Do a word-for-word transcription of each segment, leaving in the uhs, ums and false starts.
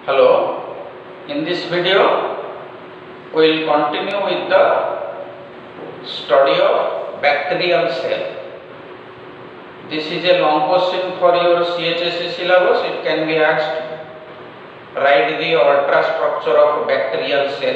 Hello, in this video we will continue with the study of bacterial cell. This is a long question for your C H S E syllabus. It can be asked, write the ultrastructure of bacterial cell.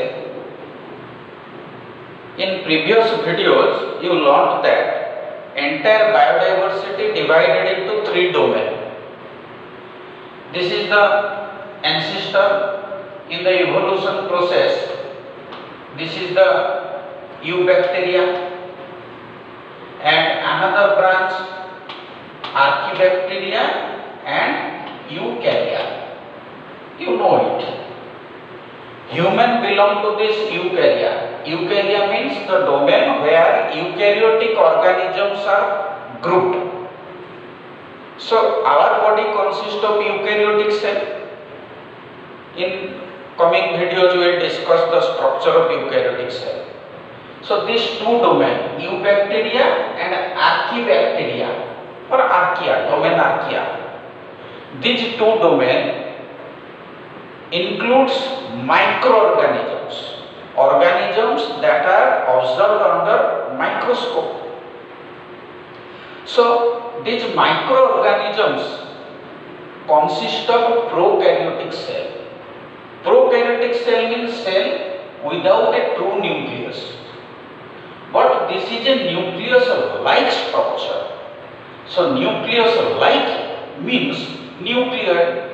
In previous videos you learned that entire biodiversity divided into three domains. This is the ancestor in the evolution process. This is the eubacteria, and another branch archaebacteria and eukarya. You know it. Human belong to this eukarya. Eukarya means the domain where eukaryotic organisms are grouped. So our body consists of eukaryotic cell. In coming videos we will discuss the structure of eukaryotic cell. So these two domains, eubacteria and archaebacteria or archaea, domain archaea. These two domains includes microorganisms, organisms that are observed under microscope. So these microorganisms consist of prokaryotic cell. Prokaryotic cell means cell without a true nucleus, but this is a nucleus-like structure. So nucleus-like means nuclear.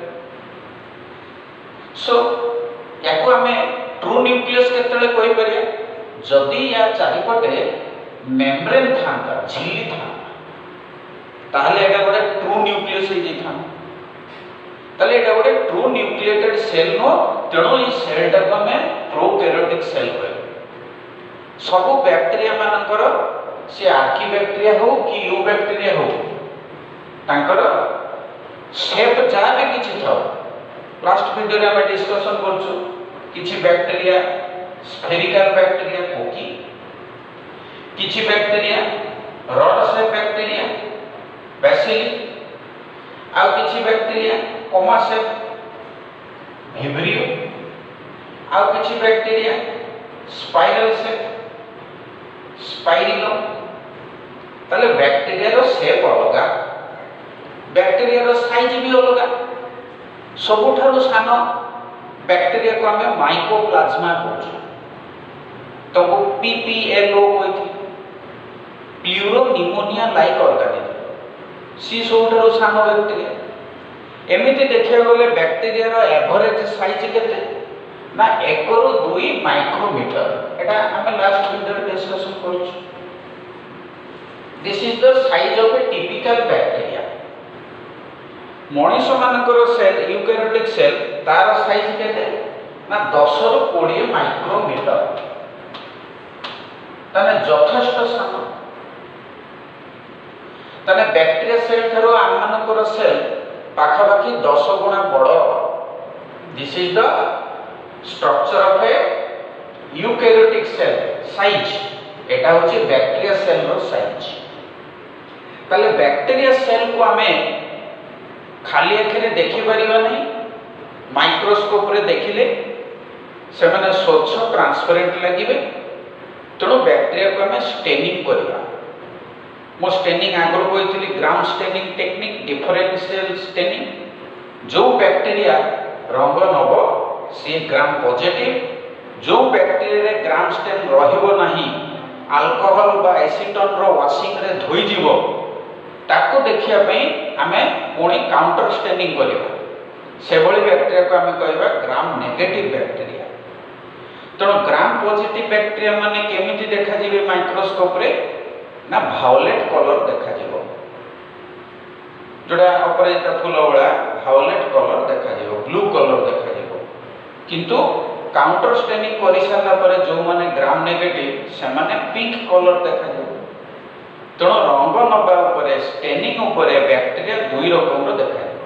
So याको आमे true nucleus केतले कोइ परिया जदि या चारिपटे membrane थांता झिल्ली थांता ताहले एटा गोटे true nucleus हे जे थांता ताले एटा गोटे ट्रू न्यूक्लिएटेड सेल नो तेणु ई सेल टा को हमें प्रोकैरियोटिक सेल कहू। सब बैक्टीरिया मानकर से आर्किबैक्टीरिया हो कि यूबैक्टीरिया हो तांकर शेप जा भी किछि थाओ। लास्ट वीडियो रे हम डिस्कशन करछु किछि बैक्टीरिया स्फेरिकल बैक्टीरिया कोकी, किछि bacteria rod shape bacteria bacilli, आ किछि बैक्टीरिया कोमा शेप विब्रियो, आ किछि बैक्टीरिया स्पाइरल शेप स्पाइरिलो। ताले बैक्टीरिया रो शेप अलगा, बैक्टीरिया रो साइज भी अलगा। सबुठारु सानो बैक्टीरिया को हमें माइकोप्लाज्मा कहू। तो वो पीपीएलओ कहथि प्लूरोनिमोनिया लाइक ऑर्गेनिज्म। सी सबुठारु सानो बैक्टीरिया। एमिति देखिया गले बैक्टीरिया रो एवरेज साइज केते ना एक रु दुई माइक्रोमीटर। एटा हमें लास्ट वीडियो डिस्कशन करछु। This is the size of a typical bacteria. मनुष्य मानकर सेल यूकैरियोटिक सेल तार साइज केते ना दस रु बीस माइक्रोमीटर। तने यथेष्ट सानो। तने बैक्टीरिया सेल थारो आम मानकर सेल पाखापाखि दस गुणा बड़। This is the structure of a eukaryotic cell size. एटा होची बैक्टीरिया सेल रो साइज। ताले बैक्टीरिया सेल को हमें खाली आखिरे देखि परिबा नहीं, माइक्रोस्कोप रे देखिले से माने स्वच्छ ट्रांसपेरेंट लागिबे। तेणु बैक्टीरिया को हमें स्टेनिंग करबा। मो स्टेनिंग आगर कहइतली gram staining technique, differential staining. जो बैक्टीरिया रंग नबो से ग्राम पॉजिटिव, जो बैक्टीरिया रे ग्राम स्टेन रहिबो नाही, अल्कोहल बा एसीटोन रो वाशिंग रे धोई जीवो ताको देखिया पई हमें पुणी काउंटर स्टेनिंग करिबा। से भली बैक्टीरिया को हमें कहबा ग्राम नेगेटिव बैक्टीरिया। तो ग्राम पॉजिटिव बैक्टीरिया माने केमिति देखा जिवे माइक्रोस्कोप रे ना वायलेट कलर देखा जिवो। जोडा अपराजिता फूल वाला वायलेट कलर देखा जिवो, ब्लू कलर देखा जिवो। किंतु काउंटर स्टेनिंग करि सारला परे जो माने ग्राम नेगेटिव से माने पिंक कलर देखा जिवो। तेणु रंग नबा उपरे स्टेनिंग उपरे बैक्टीरिया दुई रकम रो देखा जिवो।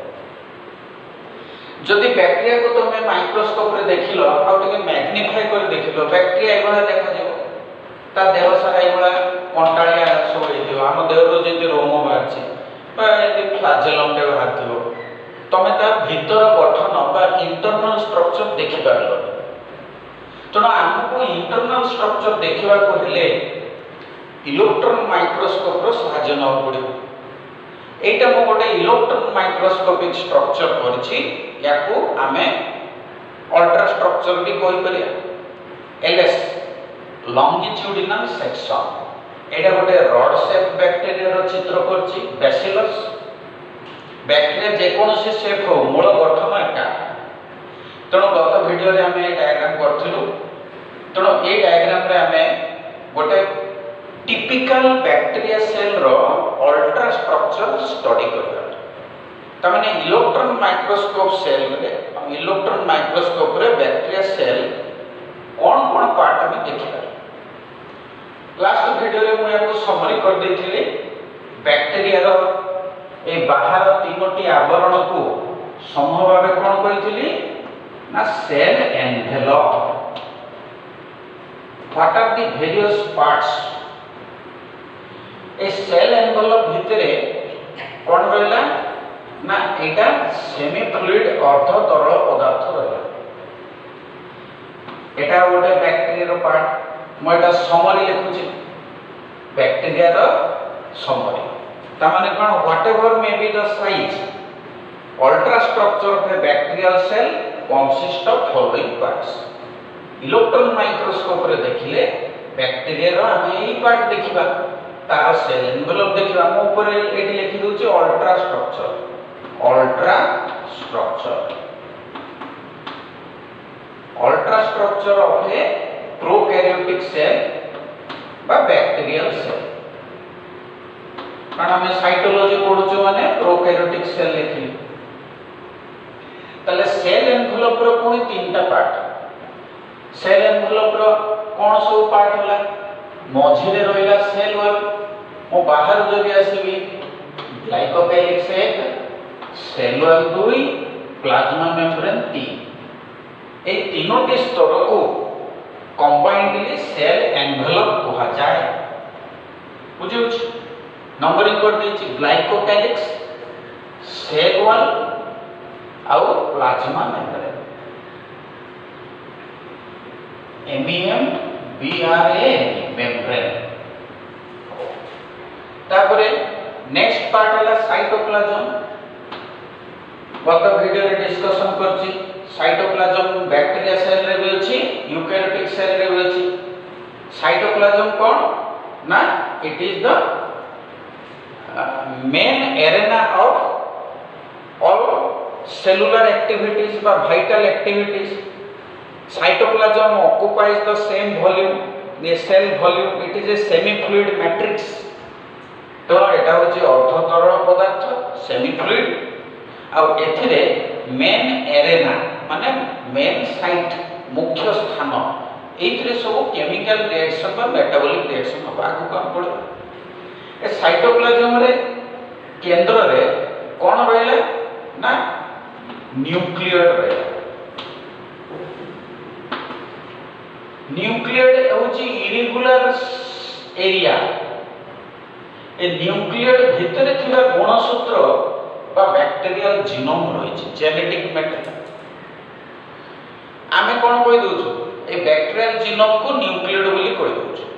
जदि बैक्टीरिया को तुम माइक्रोस्कोप रे देखिलो आ टिके मैग्निफाई कर देखिलो बैक्टीरिया एगोला देखा जिवो। ता देह सारा एगोला कंटाळिया सब हेतियो। हम देह रो जेति रोम बाहरछि बा एति फ्लाजेलम के बाहरथियो। तमे ता भीतर गठन बा इंटरनल स्ट्रक्चर देखि पारलो तेणु आमको इंटरनल स्ट्रक्चर देखा हेले इलेक्ट्रॉन माइक्रोस्कोप रो सहायता न पड़ो। एटा मो गोटे इलेक्ट्रॉन माइक्रोस्कोपिक स्ट्रक्चर करछि याकू आमे अल्ट्रा स्ट्रक्चर भी कहि परिया। एलएस लॉन्गिट्यूडिनल सेक्शन एटा गोटे रॉड शेप बैक्टीरिया रो चित्र करछि। बैसिलस बैक्टीरिया जे कोनोसी शेप हो मूल गठन एका तेणु गत वीडियो रे आमे डायग्राम करथिलु तेणु ए डायग्राम रे आमे गोटे टिपिकल बैक्टीरिया सेल रो अल्ट्रा स्ट्रक्चर स्टडी करबा त माने इलेक्ट्रॉन माइक्रोस्कोप सेल रे इलेक्ट्रॉन माइक्रोस्कोप रे बैक्टीरिया सेल कोन कोन पार्ट में देखिबा। लास्ट वीडियो रे मु याको समरी कर देथिली बैक्टीरिया रो ए बाहर तीनोटी आवरण को समूह भाबे कोन कहिथिली ना cell envelope. What are the various parts a cell envelope भितरे कोन रहला ना एटा सेमी फ्लूइड अर्ध तरल पदार्थ रहला। एटा गोटे बैक्टीरिया रो पार्ट म एटा समरी लिखुची बैक्टीरिया रो समरी ता माने कोन whatever may be the size ultra structure of a bacterial cell consist of following parts। Electron microscope रे देखिले बैक्टीरिया रो हम एई पार्ट देखिबा तार सेल एनवेलप देखिबा हम ऊपर एटी लिखि दोछि ultra structure. Ultra structure ultra structure of a prokaryotic cell बा बैक्टीरियल सेल कारण हम साइटोलॉजी पढुछु माने प्रोकैरियोटिक सेल लिखि तले सेल एनवेलप रो कोनी तीनटा पार्ट। सेल एनवेलप रो कोन सब पार्ट होला मझी रे रहला सेल वॉल मो बाहर जबी आसीबी ग्लाइकोकाइलिक्स एक सेल वॉल दुई प्लाज्मा मेम्ब्रेन तीन ए तीनोटी स्तर को कंबाइंडली सेल एनवेलप कहा जाए। बुझियो नंबरिंग कर देछि ग्लाइकोकाइलिक्स सेल वॉल आउ plasma membrane MEM BRA membrane. तापरे नेक्स्ट पार्ट हला साइटोप्लाज्म। गत वीडियो रे डिस्कशन करछि साइटोप्लाज्म बैक्टीरिया सेल रे भी अछि यूकैरियोटिक सेल रे भी अछि। साइटोप्लाज्म कोन ना it is the main arena of all cellular activities or vital activities। Cytoplasm occupies the same volume the cell volume it is a semi fluid matrix तो एटा होची अर्ध तरल पदार्थ सेमी फ्लूइड आ एथिरे मेन एरेना माने मेन साइट मुख्य स्थान एथिरे सब केमिकल रिएक्शन बा मेटाबॉलिक रिएक्शन हो आगु काम पड़े। ए साइटोप्लाज्म रे केंद्र रे कोन रहले ना न्यूक्लियड रहे। न्यूक्लियड होची इरेगुलर एरिया ए न्यूक्लियड भितरे थिबा गुणसूत्र बा बैक्टीरियल जीनोम रहिछि जेनेटिक मैटर आमे कोन कहि दोछु ए बैक्टीरियल जीनोम को न्यूक्लियड बोली कहि दोछु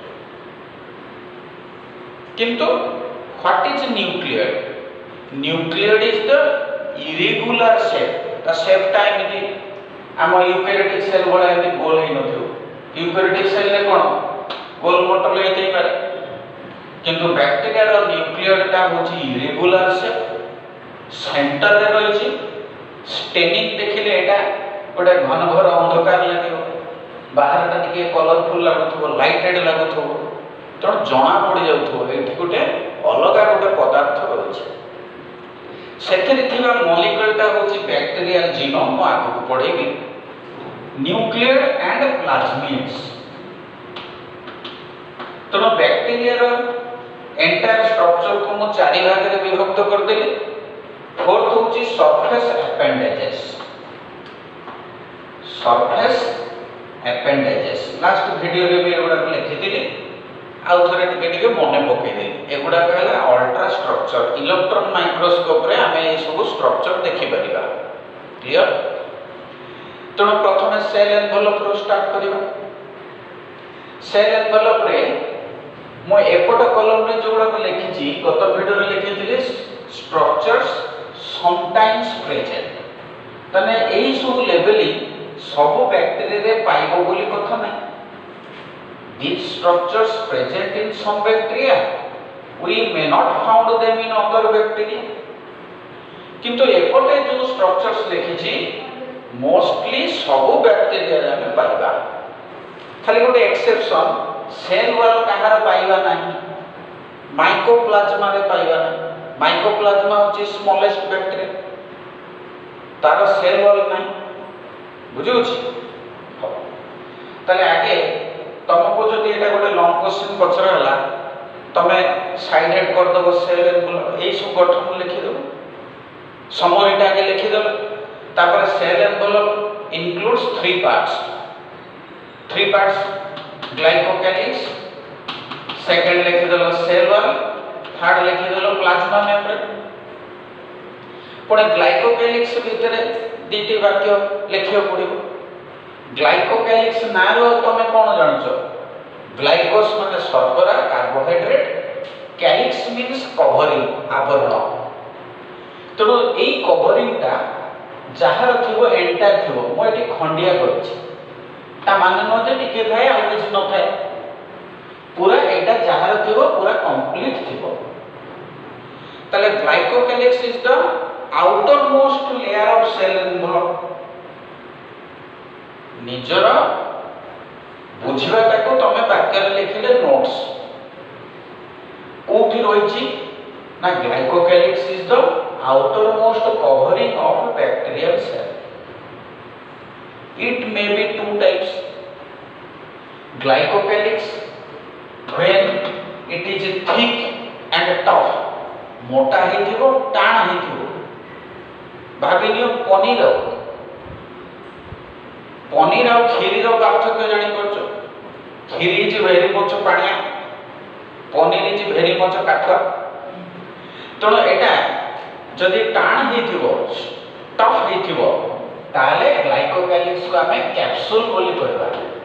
किंतु what is nucleoid nucleoid is the irregular shape the shape time इति हम यूकैरियोटिक सेल वाला इति गोल ही नथियो यूकैरियोटिक सेल ने कोन गोल मोटल हेतै पारे किंतु बैक्टीरिया रो न्यूक्लियड ता होची irregular shape सेंटर रे रहिछि। स्टेनिंग देखिले एटा गोटे घन घोर अंधकार लागियो बाहर ता टिके कलरफुल लागुथो लाइटेड लागुथो तो जणा पड़ी जाउथो एठी गोटे अलगा गोटे पदार्थ रहिछि सेथरे थिबा मॉलिक्यूल ता होची बैक्टीरियल जीनोम को आगु पढेबी न्यूक्लियड एंड प्लाज्मिड्स। तो बैक्टीरिया रो एंटायर स्ट्रक्चर को मु चारि भाग रे विभक्त कर देली। फोर्थ होची surface appendages surface appendages last video रे भी एगुडा लिखि दिली आउ थरे टिके टिके मने पकई देली। एगुडा कहला अल्ट्रा स्ट्रक्चर इलेक्ट्रॉन माइक्रोस्कोप रे हमें ए सब स्ट्रक्चर देखि परिबा क्लियर। तेणु प्रथम सेल एनवेलप रो स्टार्ट करिबा। सेल एनवेलप रे मो एपट कॉलम रे जोड़ा लिखिछि गत वीडियो रे लिखिथिले स्ट्रक्चर्स समटाइम्स प्रेजेंट तने एई सब लेवलिंग सब बैक्टीरिया रे पाइबो बोली कथा नै। These structures present in some bacteria we may not found them in other bacteria किंतु एपटे जो स्ट्रक्चर्स लिखिछि मोस्टली सब बैक्टीरिया रे हम पाइबा। खाली गोटे एक्सेप्शन सेल वॉल कहार पाइबा नाही माइकोप्लाज्मा रे पाइबा नाही। माइकोप्लाज्मा होची स्मॉलेस्ट बैक्टीरिया तार सेल वॉल नाही बुझुछि। ताले आगे तुमको जदि एटा गोटे लॉन्ग क्वेश्चन पचर हला तमे साइडेड कर दबो सेल एनवेलप एई सब गठन लिखि दबो समरीटा आगे लिखि दबो तापर cell envelope includes three parts three parts glycocalyx second लिखि दलो सेल वॉल थर्ड लिखि दलो प्लाज्मा मेम्ब्रेन। पुणे ग्लाइकोकैलिक्स भितर दीटी वाक्य लिखियो पड़िबो। ग्लाइकोकैलिक्स नारो तमे कोन जानछो ग्लाइकोस माने शर्करा कार्बोहाइड्रेट कैलिक्स मींस कवरिंग आवरण। तो एई कवरिंग ता जहार थिबो एंटायर थिबो मो एटी खंडिया करछि ता माने न जे टिके थाए आ किछ न थाए पूरा एटा जहार थिबो पूरा कंप्लीट थिबो। तले glycocalyx is the outermost layer of cell envelope. निजर बुझिबाटा को तमे वाक्य रे लिखिले नोट्स कोठी रहिछि ना glycocalyx is the outermost covering of bacterial cell. It may be two types glycocalyx when it is thick and tough मोटा हेथिबो टाण हेथिबो भाबिनियो पनीर पनीर और खीरी रो पार्थक्य जानि परछो। खीरी इज वेरी मच पानिया पनीर इज वेरी मच काठ। तेणु एटा जदि टाण हेथिबो टफ हेथिबो ताले ग्लाइकोकैलिक्स को हमें कैप्सूल बोली कहबा।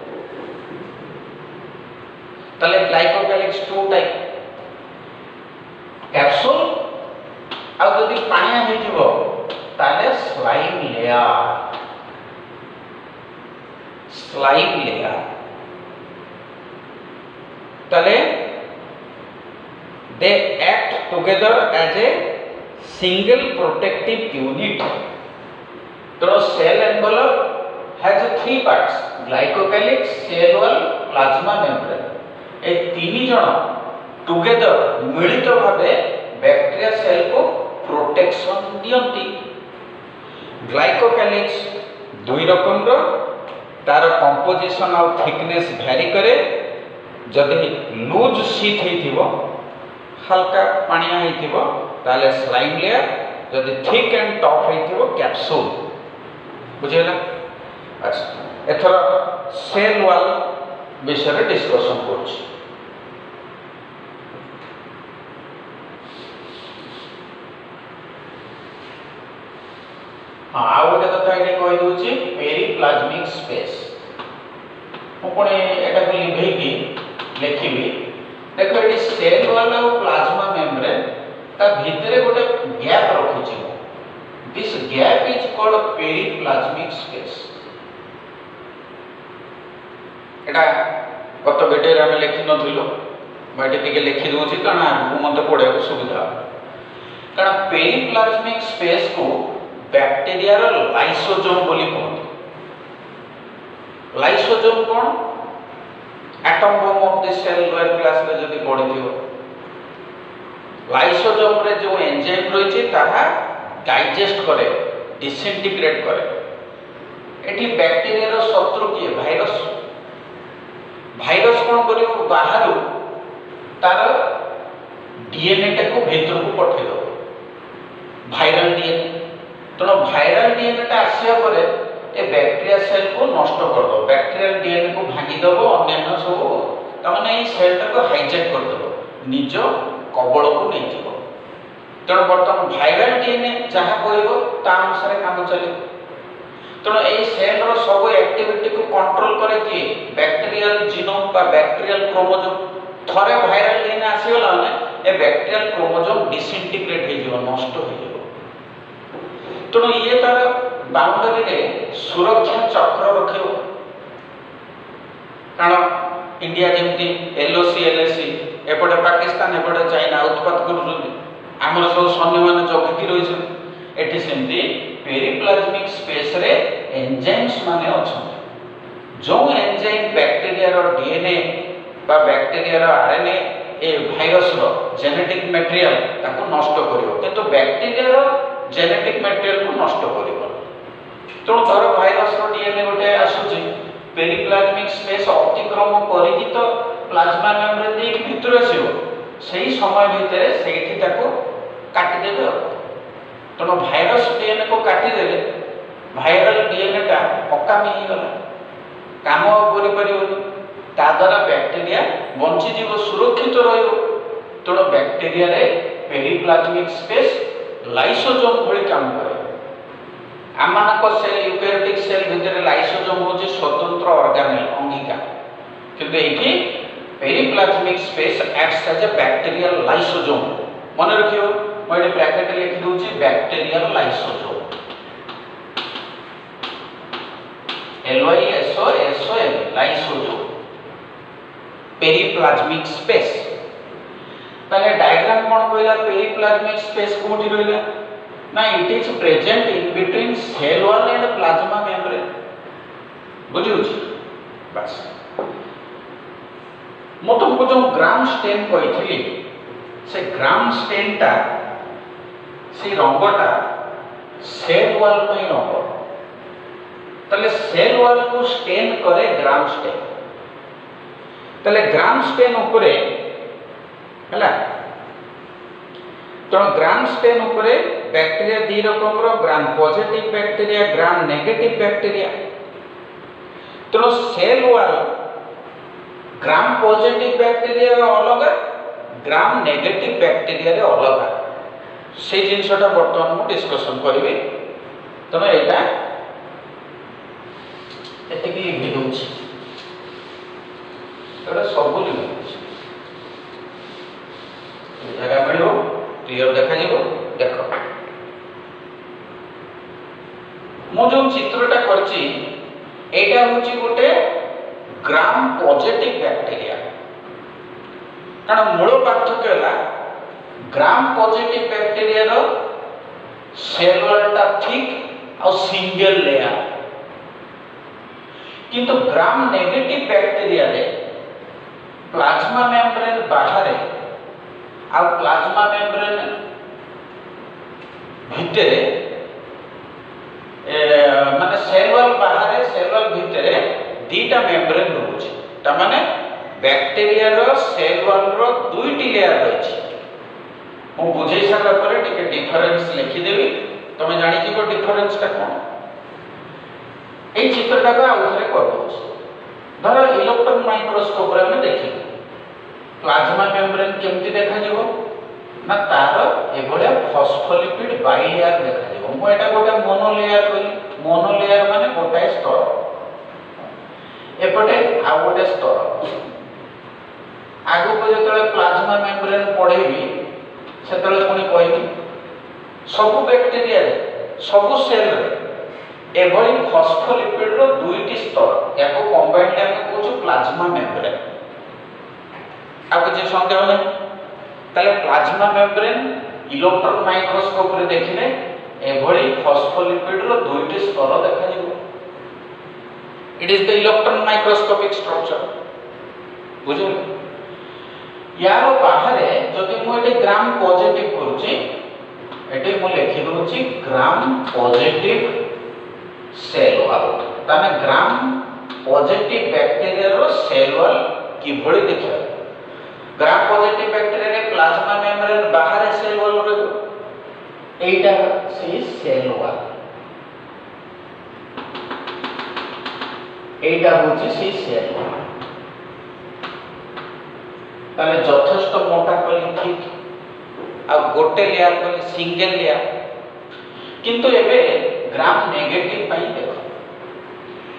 ताले ग्लाइकोकैलिक्स टू टाइप कैप्सूल आ जदि पानिया हेथिबो ताले स्लाइम लेयर स्लाइम लेयर ताले they act together as a single protective unit। तो cell envelope has three parts glycocalyx cell wall plasma membrane। ए तीन जण टुगेदर मिलित भाबे बैक्टीरिया सेल को प्रोटेक्शन दियंती। ग्लाइकोकैलिक्स दुई रकम रो तार कंपोजिशन और थिकनेस वेरी करे। जदि लूज शीट हेथिबो हल्का पानिया हेथिबो ताले स्लाइम लेयर जदि थिक एंड टफ हेथिबो कैप्सूल बुझेला। अच्छा एथरा सेल वॉल विषय रे डिस्कशन करछि। हां आ गोटे कथा एठी कहि दोछि पेरिप्लाज्मिक स्पेस मु कोने एटा को लिखै कि लिखिबी देखो एटी सेल वॉल और प्लाज्मा मेम्ब्रेन ता भितरे गोटे गैप रखिछि। This gap is called periplasmic space. एटा गत वीडियो रे हम लिखि नथिलो बाटे टिके लिखि दोछि कारण आगु मते पढे को सुविधा। कारण पेरिप्लाज्मिक स्पेस को बैक्टीरिया रो लाइसोसोम बोली कहते। लाइसोसोम कोन atom bomb of the cell lower class रे जदी पढिथियो लाइसोसोम रे जो एंजाइम रहिछि ताहा डाइजेस्ट करे डिसइंटीग्रेट करे। एठी बैक्टीरिया रो शत्रु किए भाइरस। भाइरस कोन करियो बाहरु तार डीएनए टा को भीतर को पठे दो वायरल डीएनए। तो वायरल डीएनए टा आसिया परे ए बैक्टीरिया सेल को नष्ट कर दो। बैक्टीरियल डीएनए को भांगी दबो अन्य सब तमाने ए सेल टा को हाइजैक कर दबो निज कबळ को नै जिवो। तेणु बर्तमान वायरल डीएनए जहाँ कहब ता अनुसार काम चले। तेणु ये सेल रो सब एक्टिविटी को कंट्रोल करे किए बैक्टीरियल जीनोम बा बैक्टीरियल क्रोमोजोम थरे वायरल डीएनए आसीगला माने ए बैक्टीरियल क्रोमोजोम डिसइंटीग्रेट हो जीव नष्ट हो जीव तेणु ये तार बाउंडरी रे सुरक्षा चक्र रखियो कारण इंडिया जेमती एलओसी एलएसी एपटे पाकिस्तान एपटे चाइना उत्पाद करूछन हमर सब सैन्य माने जगिकी रहिछन एठी सेमती पेरिप्लाज्मिक स्पेस रे एंजाइम्स माने अछन जो एंजाइम बैक्टीरिया रो डीएनए बा बैक्टीरिया रो आरएनए ए भाइरस रो जेनेटिक मटेरियल ताको नष्ट करियो किंतु बैक्टीरिया रो जेनेटिक मटेरियल को नष्ट करियो तो धर भाइरस रो डीएनए गोटे आसुची पेरिप्लाज्मिक स्पेस अतिक्रम करिकि तो प्लाज्मा मेम्ब्रेन दे भितर आसीबो सेही समय भितरे सेठी ताको काटि देबे तेणु भाइरस डीएनए को काटि देले भाइरल डीएनए टा अकामी हो गला काम करि परिबो ता द्वारा बैक्टीरिया बंची जीव सुरक्षित रहिबो तेणु बैक्टीरिया रे पेरिप्लाज्मिक स्पेस लाइसोसोम भली काम करे आमानक सेल यूकैरियोटिक सेल भितर लाइसोसोम होची स्वतंत्र ऑर्गेनेल अंगिका किंतु एठी periplasmic space acts as a bacterial lysosome मन रखियो मैं ये ब्रैकेट लिखि दूची bacterial lysosome L Y S O S O M lysosome periplasmic space ताले डायग्राम कोन कहला पेरिप्लाज्मिक स्पेस कोठी रहला ना it is present in between cell wall and plasma membrane बुझियो बस मो तुमको जो ग्राम स्टेन कहिथली से ग्राम स्टेन टा से रंगटा सेल वॉल पे रंग तले सेल वॉल को स्टेन करे ग्राम स्टेन तले ग्राम स्टेन ऊपरे हला तो ग्राम स्टेन ऊपरे बैक्टीरिया दी रकम रो gram positive bacteria gram negative bacteria तो cell wall gram positive bacteria रो अलग ग्राम नेगेटिव बैक्टीरिया रे अलग से जिनसटा वर्तमान मु डिस्कशन करिवे तमे एटा एतिकी लिखि दोछि एटा सब लिखि दोछि जगह मिलो क्लियर देखा जीवो देखो मु जो चित्रटा करछि एटा होछि गोटे ग्राम पॉजिटिव बैक्टीरिया कारण मूल पार्थक्य है ग्राम पॉजिटिव बैक्टीरिया रो सेल वॉल टा थिक और सिंगल लेयर किंतु ग्राम नेगेटिव बैक्टीरिया रे प्लाज्मा मेम्ब्रेन बाहर आ प्लाज्मा मेम्ब्रेन भितरे माने सेल वॉल बाहर सेल वॉल भितरे दीटा मेम्ब्रेन रहउछि त माने बैक्टीरिया रो सेल वॉल रो दुईटी लेयर रहिछि मु बुझै सारा परे टिके डिफरेंस लिखि देबी तमे जानि छी को डिफरेंस ता कोन ए चित्रटा को आउथरे कर दोछ धर इलेक्ट्रॉन माइक्रोस्कोप रे हम देखि प्लाज्मा मेम्ब्रेन केमति देखा जीवो ना तार एभले फॉस्फोलिपिड बाइलेयर देखा जीवो मु एटा गोटे मोनोलेयर करी मोनोलेयर माने गोटाय स्तर एपटे आ गोटे स्तर आगो को जतले प्लाज्मा मेम्ब्रेन पढेबी सेतले कोनी कहबी सब बैक्टीरिया रे सब सेल रे एभली फॉस्फोलिपिड रो दुईटी स्तर याको कंबाइंड हम कहू प्लाज्मा मेम्ब्रेन आ किछ संदेह नै ताले प्लाज्मा मेम्ब्रेन इलेक्ट्रॉन माइक्रोस्कोप रे देखिले एभली फॉस्फोलिपिड रो दुईटी स्तर देखा जिवो it is the electron microscopic structure बुझो यारो बाहरे जदि मु एटे ग्राम पॉजिटिव करूची एटे मु लिखि दोची ग्राम पॉजिटिव सेल वॉल ताने ग्राम पॉजिटिव बैक्टीरिया रो सेल वॉल की भଳି देखियो ग्राम पॉजिटिव बैक्टीरिया रे प्लाज्मा मेम्ब्रेन बाहरे सेल वॉल रो एटा से सेल वॉल एटा होची से सेल वॉल ताले यथेष्ट मोटा कली ठीक आ गोटे लेयर कली सिंगल लेयर किंतु एबे ग्राम नेगेटिव पई देखो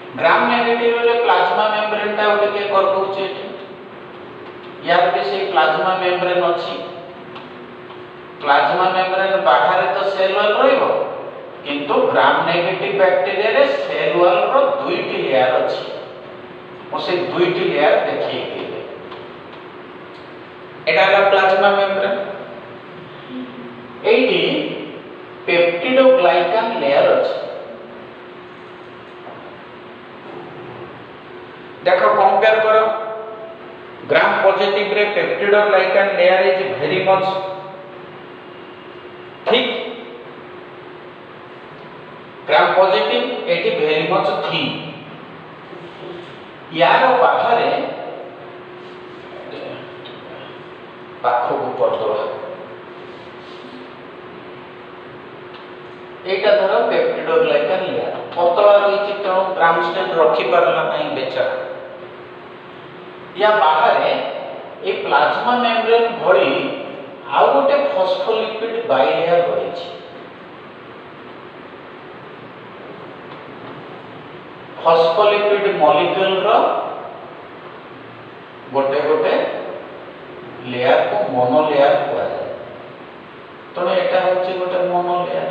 ग्राम नेगेटिव रे प्लाज्मा मेम्ब्रेन टा ओटे के कर दउचे यार के से प्लाज्मा मेम्ब्रेन अछि प्लाज्मा मेम्ब्रेन बाहर तो सेल वॉल रहइबो किंतु ग्राम नेगेटिव बैक्टीरिया रे सेल वॉल रो दुईटी लेयर अछि ओ से दुईटी लेयर देखि के एटा ला प्लाज्मा मेम्ब्रेन एटी पेप्टिडोग्लाइकान लेयर अछि देखो कंपेयर करो ग्राम पॉजिटिव रे peptidoglycan layer is very much thick gram positive एटी वेरी मच थिन यार बाहर पाखो को पड़दो एटा धरो पेप्टिडोग्लाइकान लेयर पतला रही चित्त ग्राम स्टेन रखी परला नहीं बेचा या बाहर ए प्लाज्मा मेम्ब्रेन भली आउ गोटे फॉस्फोलिपिड बाइलेयर रही छी फॉस्फोलिपिड मॉलिक्यूल रो गोटे गोटे लेयर को मोनो लेयर कहै जाय तो एटा होची गोटे मोनो लेयर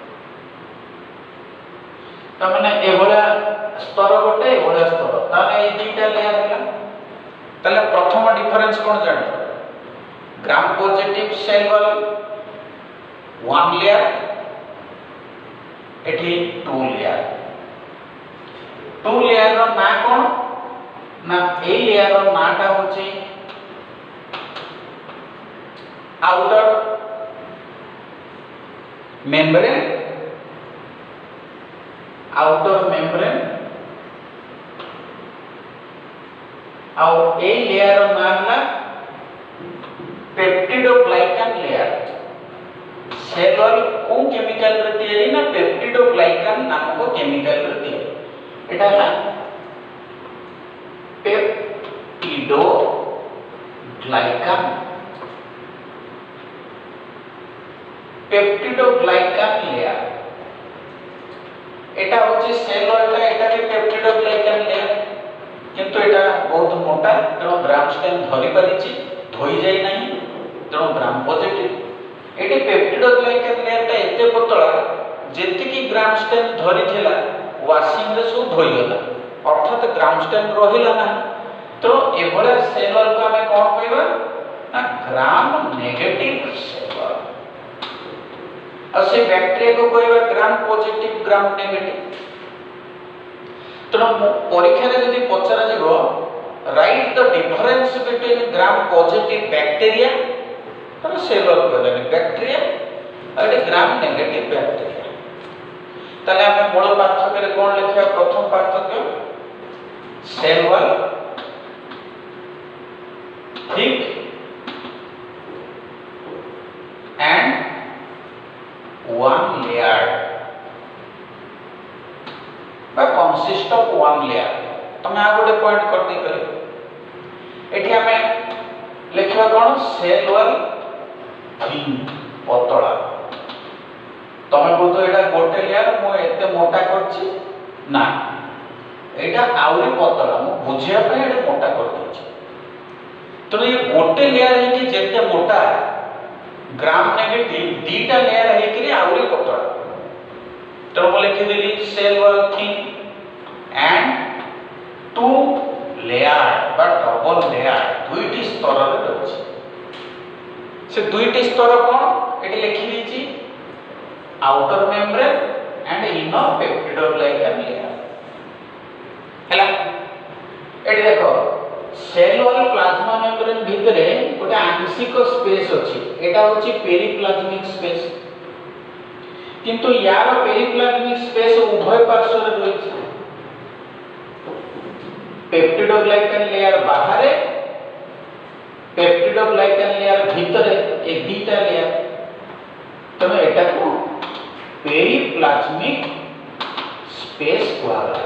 त माने एभला स्तर गोटे एभला स्तर ताने ए दुईटा लेयर हला तले प्रथम डिफरेंस कोन जाने gram positive cell wall one layer एठी टू लेयर टू लेयर रो ना कोन ना ए लेयर रो नाटा होची आउटर मेम्ब्रेन आउटर मेम्ब्रेन और ए लेयर रो नाम ला पेप्टिडोग्लाइकान लेयर सेल वॉल को केमिकल रे तयारी ना पेप्टिडोग्लाइकान नामक केमिकल रे तयारी एटा ला पेप्टिडोग्लाइकान पेप्टिडोग्लाइकान लेयर एटा होची सेल वॉल टा एटा भी पेप्टिडोग्लाइकान लेयर किंतु एटा बहुत मोटा तेणु ग्राम स्टेन धरी परिछि धोई जाय नाही तेणु ग्राम पॉजिटिव एटी पेप्टिडोग्लाइकान लेयर टा एते पतला जेति की ग्राम स्टेन धरी थिला वाशिंग रे सो धोई गला अर्थात ग्राम स्टेन रहिला ना तो एभला सेल वॉल को हमें कोन कहबा ना ग्राम नेगेटिव सेल वॉल असे बैक्टीरिया को कहबा ग्राम पॉजिटिव ग्राम नेगेटिव तो परीक्षा रे यदि पचरा जीवो write the difference between gram positive bacteria तो सेल वॉल कहले बैक्टीरिया और ग्राम नेगेटिव बैक्टीरिया तले हम मूल पार्थक्य रे कोन लिखिया प्रथम पार्थक्य cell wall thick and one layer बा कंसिस्ट ऑफ वन लेयर तमे आ गोटे पॉइंट कर दे करे एठी हमें लिखवा कोन सेल वॉल थिन पतला तमे बोलतो एटा गोटे लेयर मो एते मोटा करछि ना एटा आउरी पतला मो बुझिया पे एटा मोटा कर देछि तो ये गोटे लेयर है कि जेते मोटा ग्राम नेगेटिव दीटा लेयर है कि आउरी पतला तो हम लिखि देली cell wall thin and two layer बा डबल लेयर दुईटी स्तर रे रहछि से दुईटी स्तर कोन एटी लिखि दिछि outer membrane and inner peptidoglycan layer हला एटी देखो सेल वॉल प्लाज्मा मेम्ब्रेन भितरे गोटे आंशिक स्पेस अछि एटा होछि पेरिप्लाज्मिक स्पेस किंतु यार पेरिप्लाज्मिक स्पेस उभय पार्श्व रे रहिछि पेप्टिडोग्लाइकान लेयर बाहर पेप्टिडोग्लाइकान लेयर भितरे ए दीटा लेयर तमे एटा को पेरिप्लाज्मिक स्पेस कहला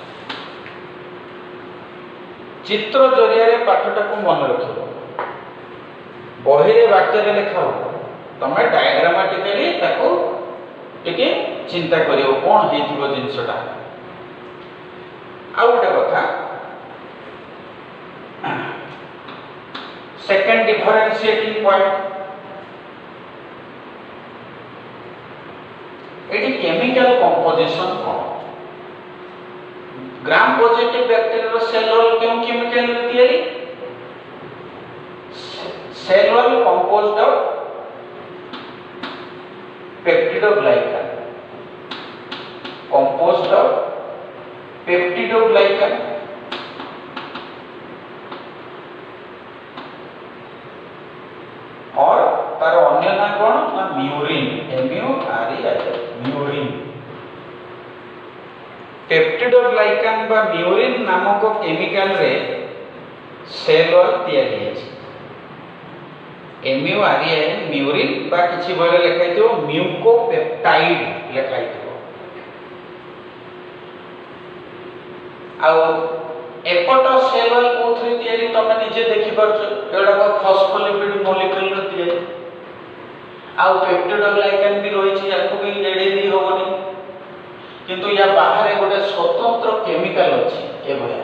चित्र जरिया रे पाठटा को मन रखिबो बही रे वाक्य रे लिखाओ तमे डायग्रामेटिकली ताको टिके चिंता करियो कोन हेतिबो जिंसटा आउ गोटे कथा सेकेंड डिफरेंशिएटिंग पॉइंट एटी केमिकल कंपोजिशन कौन gram positive bacteria cell wall क्यों केमिकल तैयारी cell wall composed of peptidoglycan composed of peptidoglycan और तार अन्य ना कौन ना murein M U R E I murein peptidoglycan बा म्यूरिन नामक केमिकल रे सेल वॉल तैयारी है M U R E I murein बा किछि बले लिखाइ दियो म्यूकोपेप्टाइड लिखाइ दियो आउ एपट सेल वॉल कोथरे तयारी तमे निजे देखि परछो एडा को फॉस्फोलिपिड मॉलिक्यूल रे तयारी आउ पेप्टिडोग्लाइकन भी रहिछि याको भी एडे दी होबनी किंतु या बाहर गोटे स्वतंत्र केमिकल अछि ए भया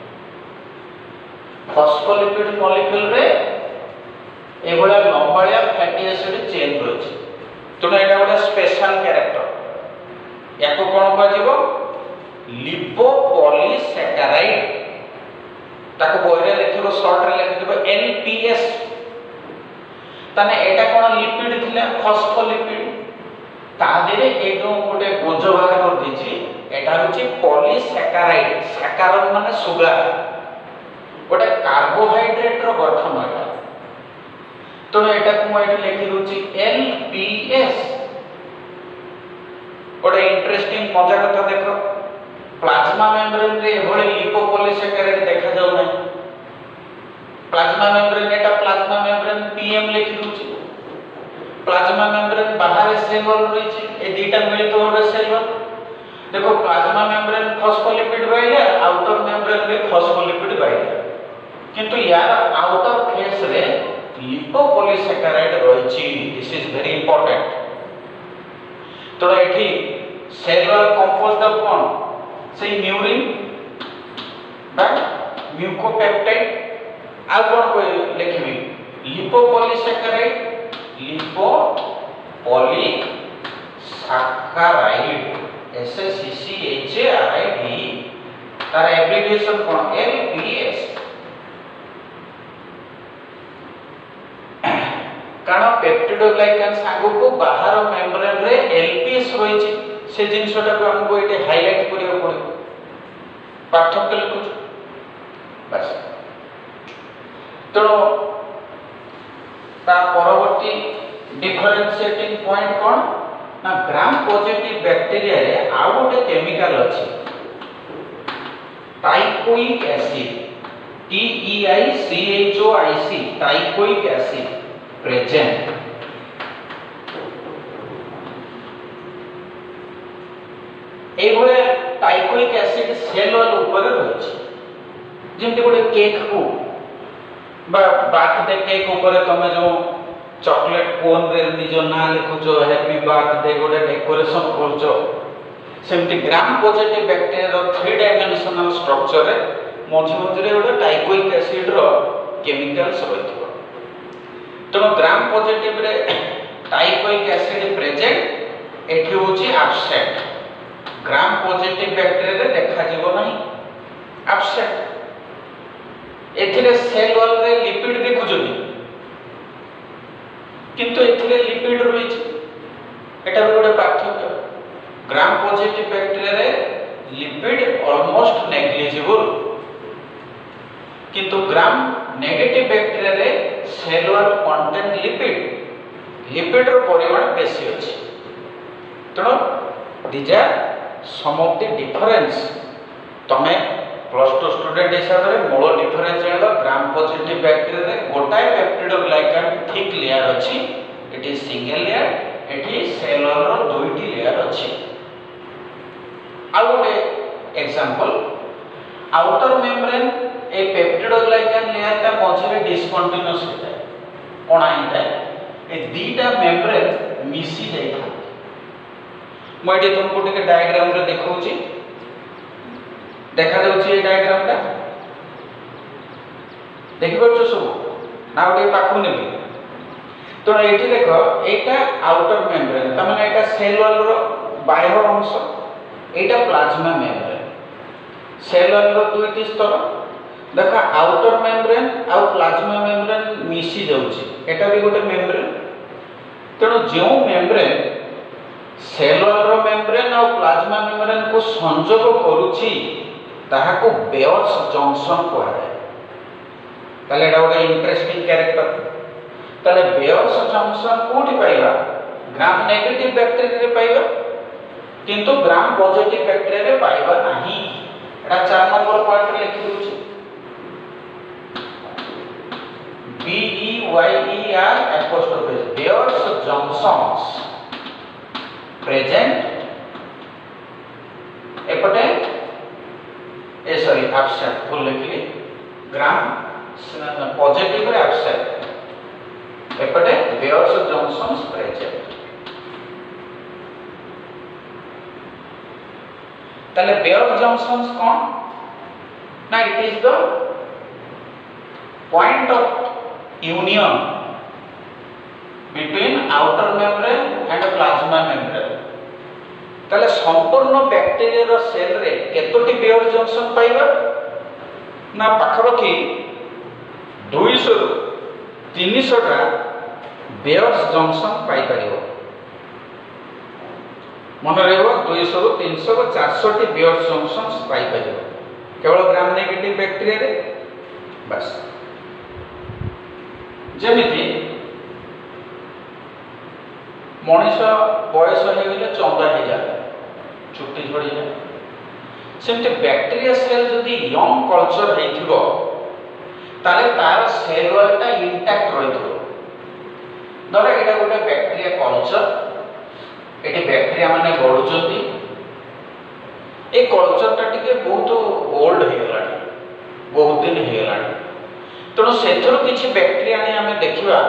फॉस्फोलिपिड मॉलिक्यूल रे ए भया लंबाया फैटी एसिड चेन रहिछि तने एडा गोटे स्पेशल कैरेक्टर याको कोन कहजिवो लिपोपॉलीसैकेराइड ताको बोइरे लिखिबो शॉर्ट रे लिखिबो एलपीएस तने एटा कोन लिपिड थिला फॉस्फोलिपिड ता देरे ए जो गोटे गोज भाग कर दिछि एटा होछि पॉलीसैकेराइड सैकारोन माने सुगर गोटे कार्बोहाइड्रेट रो गठन एटा तो एटा को एटा लिखि रुछि एलपीएस गोटे इंटरेस्टिंग मजा कथा देखो प्लाज्मा मेम्ब्रेन रे एभले लिपोपॉलीसैकेराइड देखा जाउ नै प्लाज्मा मेम्ब्रेन एटा प्लाज्मा मेम्ब्रेन पीएम लिखि दुछि प्लाज्मा मेम्ब्रेन बाहर सेल वॉल रहिछि ए दुटा मिलित होबे सेल वॉल देखो plasma membrane phospholipid bilayer outer membrane रे फॉस्फोलिपिड बाइले किंतु यार आउटर फेस रे लिपोपॉलीसैकेराइड रहिछि दिस इज वेरी इंपोर्टेंट तो एठी सेल वॉल कंपोज्ड ऑफ कोन से म्यूरिन बा म्यूकोपेप्टाइड आ कोन को लिखबी lipopolysaccharide lipopolysaccharide S S C C H A R I D तार एब्रिविएशन कोन एलपीएस कारण पेप्टिडोग्लाइकन सांगो को बाहर मेम्ब्रेन रे एलपीएस रहिछि से जिनसटा को हमको एटे हाईलाइट करियो पड़ो पाठक लिखु बस तो ता परवर्ती डिफरेंशिएटिंग पॉइंट कोन ना ग्राम पॉजिटिव बैक्टीरिया रे आ गोटे केमिकल अछि teichoic acid T E I C H O I C teichoic acid present एभले टाइकोइक एसिड सेल वॉल ऊपर रहिछि जेमते गोटे केक को बा बर्थडे केक ऊपर तमे जो चॉकलेट कोन रे निजो ना लिखुचो हैप्पी बर्थडे गोटे डेकोरेशन करचो सेमती ग्राम पॉजिटिव बैक्टीरिया रो थ्री डायमेंशनल स्ट्रक्चर रे मझि मझि रे गोटे टाइकोइक एसिड रो केमिकल्स रहितो तो ग्राम पॉजिटिव रे टाइकोइक एसिड प्रेजेंट एठी होची एब्सेंट ग्राम पॉजिटिव बैक्टीरिया रे देखा जीवो नहीं एब्सेंट एथिरे सेल वॉल रे लिपिड देखुजोनी किंतु एथिरे लिपिड रहिछि एटा भी गोटे पार्थक्य ग्राम पॉजिटिव बैक्टीरिया रे लिपिड ऑलमोस्ट नेग्लिजिबल किंतु ग्राम नेगेटिव बैक्टीरिया रे cell wall contain lipid lipid रो परिमाण बेसी अछि तो these are some of the difference तमे प्लस टू स्टूडेंट हिसाब रे मूल डिफरेंस जानलो ग्राम पॉजिटिव बैक्टीरिया रे गोटाए पेप्टिडोग्लाइकन थिक लेयर अछि इट इज सिंगल लेयर एठी सेल वॉल रो दुईटी लेयर अछि आ गोटे एग्जांपल आउटर मेम्ब्रेन ए पेप्टिडोग्लाइकन लेयर का मझे डिसकंटीन्यूअस होता है कोना होता है ए दीटा मेम्ब्रेन मिसी जाई था मैं तुमको टिके डायग्राम रे देखौची देखा जाउछि ए डायग्राम टा देखि परछ सब ना ओटे पाखु नेबे तो एठी देखो एटा आउटर मेम्ब्रेन त माने एटा सेल वॉल रो बाह्य अंश एटा प्लाज्मा मेम्ब्रेन सेल वॉल रो दुईटी स्तर देखा आउटर मेम्ब्रेन आ प्लाज्मा मेम्ब्रेन मिसी जाउछि एटा भी गोटे मेम्ब्रेन तेणु जो मेम्ब्रेन सेल वॉल रो मेम्ब्रेन और प्लाज्मा मेम्ब्रेन को संजोग करूछि ताहाको बेयर्स जंक्शन कहै ताले एटा गोटे इंटरेस्टिंग कैरेक्टर ताले बेयर्स जंक्शन कोठी पाइबा ग्राम नेगेटिव बैक्टीरिया रे पाइबा किंतु ग्राम पॉजिटिव बैक्टीरिया रे पाइबा नाही एटा चार नंबर पॉइंट रे लिखि दूछि B E Y E R apostrophe Beers junctions present एपटे ए सॉरी एब्सेंट फुल लिखली ग्राम पॉजिटिव रे एब्सेंट एपटे Beers junctions present ताले Beers junctions कौन ना it is the point of union between outer membrane and plasma membrane ताले संपूर्ण बैक्टीरिया रो सेल रे केतोटी बेयर जंक्शन पाइबा ना पाखरखी दो सौ तीन सौ टा बेयर जंक्शन पाई परियो मन रहबो दो सौ तीन सौ चार सौ टी बेयर जंक्शन पाई परियो केवल ग्राम नेगेटिव बैक्टीरिया रे बस जेमिति मनीष बयस हो गले चंदा हो जाए चुट्टी झड़ी जाए सेमते बैक्टीरिया सेल जदि यंग कल्चर हेथिबो ताले तार सेल वॉलटा इंटैक्ट रहिथो धर एटा गोटे बैक्टीरिया कल्चर एटी बैक्टीरिया माने बढ़ुचंती ए कल्चरटा टिके बहुत ओल्ड हे गलानी बहुत दिन हे गलानी तेणु सेथरो किछि बैक्टीरिया ने आमे देखिबा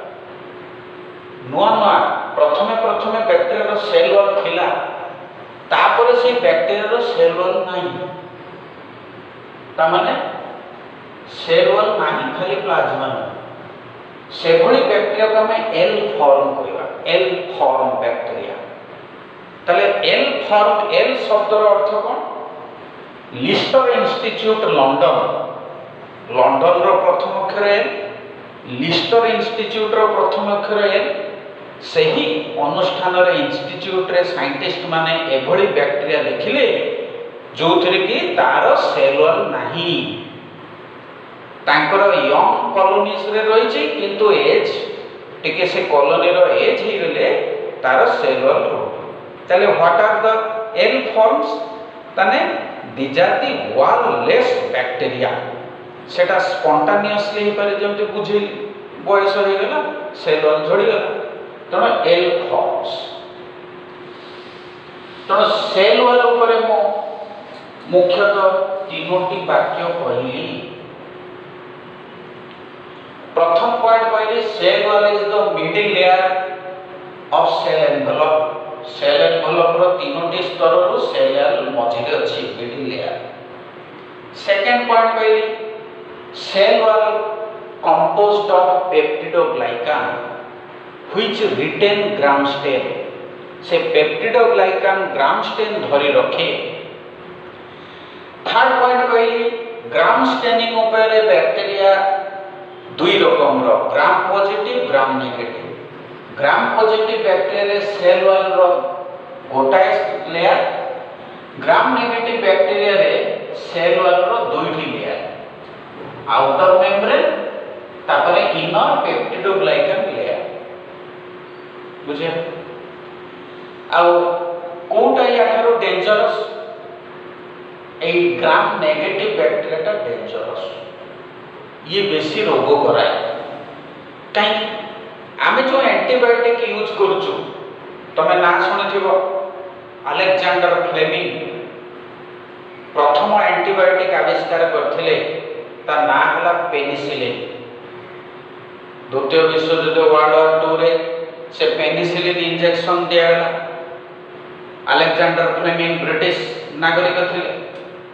नुआ नुआ प्रथमे प्रथमे बैक्टीरिया रो सेल वॉल थिला तापर से बैक्टीरिया रो सेल वॉल नाही ता माने सेल वॉल नाही खाली प्लाज्मा से भली बैक्टीरिया को हमें एल फॉर्म करिबा एल फॉर्म बैक्टीरिया तले एल फॉर्म एल शब्द रो अर्थ कोन लिस्टर इंस्टीट्यूट लंडन लंडन रो प्रथम अक्षर एल लिस्टर इंस्टीट्यूट रो प्रथम अक्षर एल सही अनुष्ठान रे इंस्टीट्यूट रे साइंटिस्ट माने एभली बैक्टीरिया देखिले जोथरे कि तार सेल वॉल नाही तांकर यंग कॉलोनीज रे रहिछि किंतु एज टिके से कॉलोनी रो एज ही गेले तार सेल वॉल रो तले what are the L forms तने these are the wall less bacteria सेटा स्पॉन्टेनियसली ही पारे जेमते बुझेली बयस हो गेला सेल वॉल झड़ी गेला तण एल फॉर्म्स तण सेल वॉल ऊपर मो मुख्यतः तीनोटी वाक्य कहली प्रथम पॉइंट कहली cell wall is the middle layer of cell envelope cell envelope रो तीनोटी स्तर रो सेल वॉल मझिरे अछि मिडिल लेयर सेकंड पॉइंट कहली cell wall composed of peptidoglycan which retain gram stain से peptidoglycan gram stain धरी रखे थर्ड पॉइंट कहली ग्राम स्टेनिंग ऊपर बैक्टीरिया दुई रकम रो gram positive gram negative gram positive bacteria रे सेल वॉल रो गोटाए लेयर ग्राम नेगेटिव बैक्टीरिया रे सेल वॉल रो दुईटी लेयर आउटर मेम्ब्रेन तापरे इनर पेप्टिडोग्लाइकन लेयर बुझे आ कोटा याठारो डेंजरस ए ग्राम नेगेटिव बैक्टीरिया टा डेंजरस ये बेसी रोग कराए काई आमे जो एंटीबायोटिक यूज करछु तमे ना सुनिथिबो अलेक्जेंडर फ्लेमिंग प्रथम एंटीबायोटिक आविष्कार करथिले ता ना हला पेनिसिलिन द्वितीय विश्व युद्ध वर्ल्ड वॉर टू रे से पेनिसिलिन इंजेक्शन दियाला अलेक्जेंडर फ्लेमिंग ब्रिटिश नागरिक थिले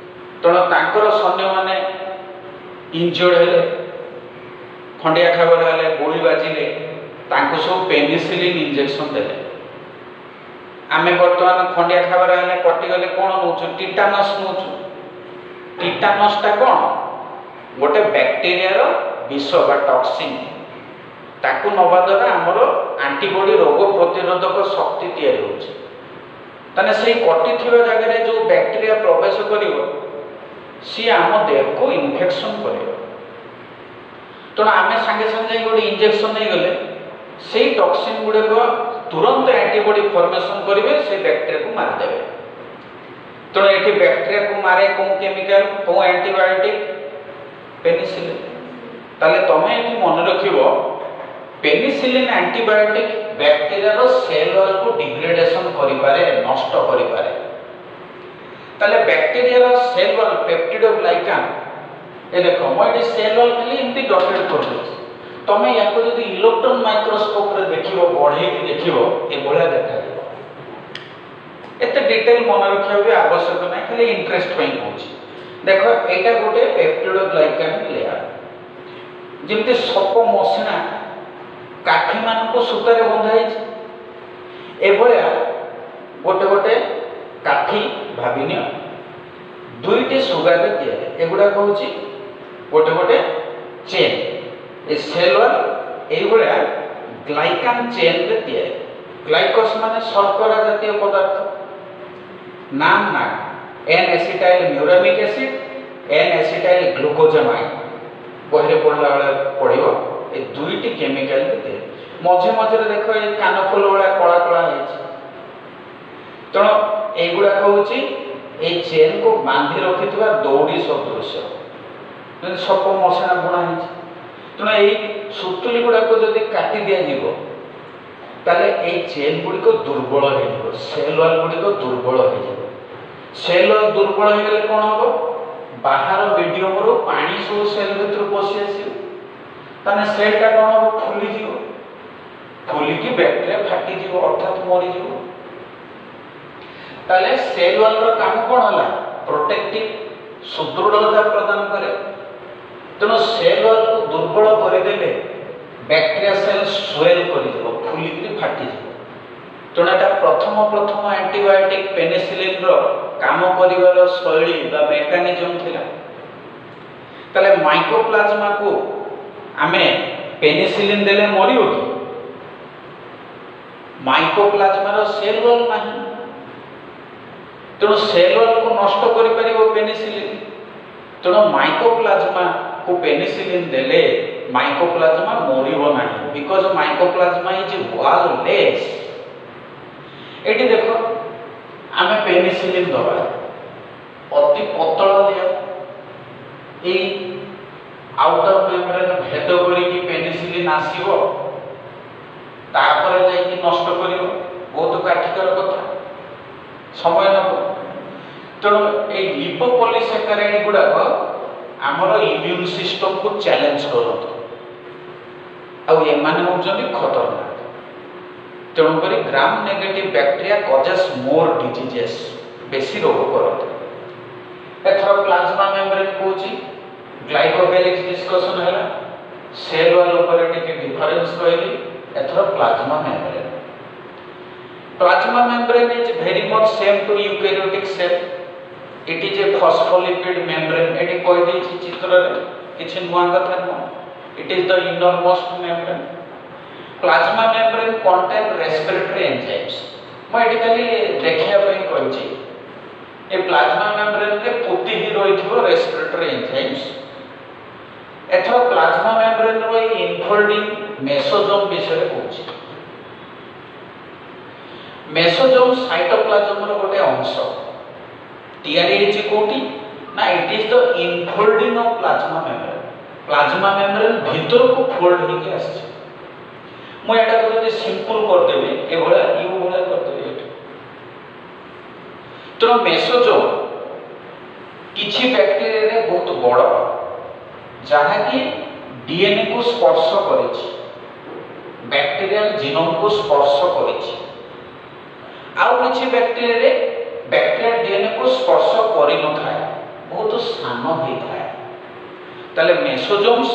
तेणु तांकर सैन्य मैंने इंजर्ड हेले खंडिया खाबर हेले गोली बाजिले तांको सब पेनिसिलिन इंजेक्शन देले आमे बर्तमान खंडिया खाबर हेले कटिगले कौन नौचु टिटानस नौचु टिटानस टा कौन गोटे बैक्टेरिया विष बा टॉक्सिन ताकू नवा द्वारा आमर एंटीबॉडी रोग प्रतिरोधक शक्ति तैयारी होछि तने से कटि थिबा जगह जो बैक्टेरिया प्रवेश करिवो सी आम देह को इन्फेक्शन करिवो तेणु आमे संगे संगे गोटे इंजेक्शन नहीं गले से टॉक्सिन गुड़े को तुरंत एंटीबॉडी फॉर्मेशन करेंगे से बैक्टेरिया को मारिदेवे तेणु ये बैक्टेरिया को मारे कौ केमिकल कौ एंटीबायोटिक पेनिसिलिन ताले तमे ये मन रखिबो पेनिसिलिन एंटीबायोटिक बैक्टेरिया रो सेल वॉल को डिग्रेडेशन करि पारे नष्ट करि पारे ताले बैक्टेरिया रो सेल वॉल पेप्टिडोग्लाइकान ए देखो मैं ये सेल वॉल खाली एमती डॉटेड कर देछि तमे याको जदि इलेक्ट्रॉन माइक्रोस्कोप रे देखिबो बढ़े कि देखिबो ए भलिया देखा दिबो एते डिटेल मन रखियो भी आवश्यक नै खाली इंटरेस्ट पई होछि देखो एटा गोटे पेप्टिडोग्लाइकान लेयर जेमते सप मसिना काठी मान को सूतारे बंधा है एभलिया गोटे गोटे काठी भाविनिय दुईटी सुगा के तैयारी एगुड़ा कहूँ गोटे गोटे चेन ए सेल वॉल एभलिया ग्लाइकान चेन रे तैयारी ग्लाइकोस माने शर्करा जातीय पदार्थ नाम ना N acetyl muramic acid N acetyl glucosamine बहरे पढ़ला बेले पढ़िबो ए दुईटी केमिकल के मझे मझे देख ये कान फूल वाला कला कला तेणु एगुड़ा कहूँ ये चेन को बांधि रखि दौड़ी सदृश सप मसणा बुणा तेणु ये सुतुली गुड़ाक जब काटी दिज्व ताले ये चेन गुड़िक दुर्बल हो सेल वॉल गुड़िक दुर्बल हो सेल वॉल दुर्बल हो गले कौन हम बाहर मीडियम रू पानी सब सेल भर पशि आस ताने सेलटा कौन हम फुली जीव फुलिकी बैक्टेरिया फाटी जीव अर्थात मरी जीव ताले सेल वॉल रो काम कौन होला प्रोटेक्टिव सुदृढ़ता प्रदान करे तेणु सेल वॉल को दुर्बल करदेले बैक्टेरिया सेल स्वेल कर फुलिकी फाटी जीव तेणु एटा प्रथम प्रथम एंटीबायोटिक पेनिसिलिन रो काम करिवार शैली बा मेकानिजम थिला ताले माइकोप्लाज्मा को आमे पेनिसिलिन देले मरियो कि माइकोप्लाज्मा रो सेल वॉल नाही तेणु सेल वॉल को नष्ट करि परिबो पेनिसिलिन तेणु माइकोप्लाज्मा को पेनिसिलिन देले माइकोप्लाज्मा मरिबो नाही because mycoplasma is wall less एटी देखो आमे पेनिसिलिन दबा अति पतला लेयर ए आउटर मेम्ब्रेन भेद करिकी पेनिसिलिन आसीबो तापर जाई कि नष्ट करिवो बहुत काठिकर कथा समय नब तेणु ए लिपोपॉलीसैकेराइड गुड़ाक आमर इम्यून सिस्टम को चैलेंज करत आउ एमाने होउछन्ती खतरनाक तेणुक gram negative bacteria causes more diseases बेसी रोग करते एथर प्लाज्मा मेम्ब्रेन कहूँ ग्लाइकोपेलिक्स डिस्कशन है सेल वॉल ऊपर टिके डिफरेंस कहली एथर plasma membrane plasma membrane is very much same to eukaryotic cell it is a phospholipid membrane एटी कह दी चित्र रे किछि नुआ कथा न it is the innermost membrane plasma membrane contain respiratory enzymes medically देखिया पई कहछि ए प्लाज्मा मेम्ब्रेन रे पुति ही रहिथिबो रेस्पिरेटरी एंजाइम्स एथर प्लाज्मा मेम्ब्रेन रो इनफोल्डिंग मेसोजोम विषय कहछि मेसोजोम साइटोप्लाज्म रो गोटे अंश तयारी हेछि कोठी ना it is the infolding of plasma membrane plasma membrane भीतर को फोल्ड होके आछि मैं एटा को जदि सिंपल कर देबे ए भला यू भला कर देबे तो मेसोजोम किछि बैक्टेरिया रे बहुत बड़ जहा कि डीएनए को स्पर्श करिछि बैक्टीरियल जीनोम को स्पर्श करिछि आउ किछि बैक्टेरिया रे बैक्टीरियल डीएनए को स्पर्श करि न थाए बहुत सान होता है ताले मेसोजोम्स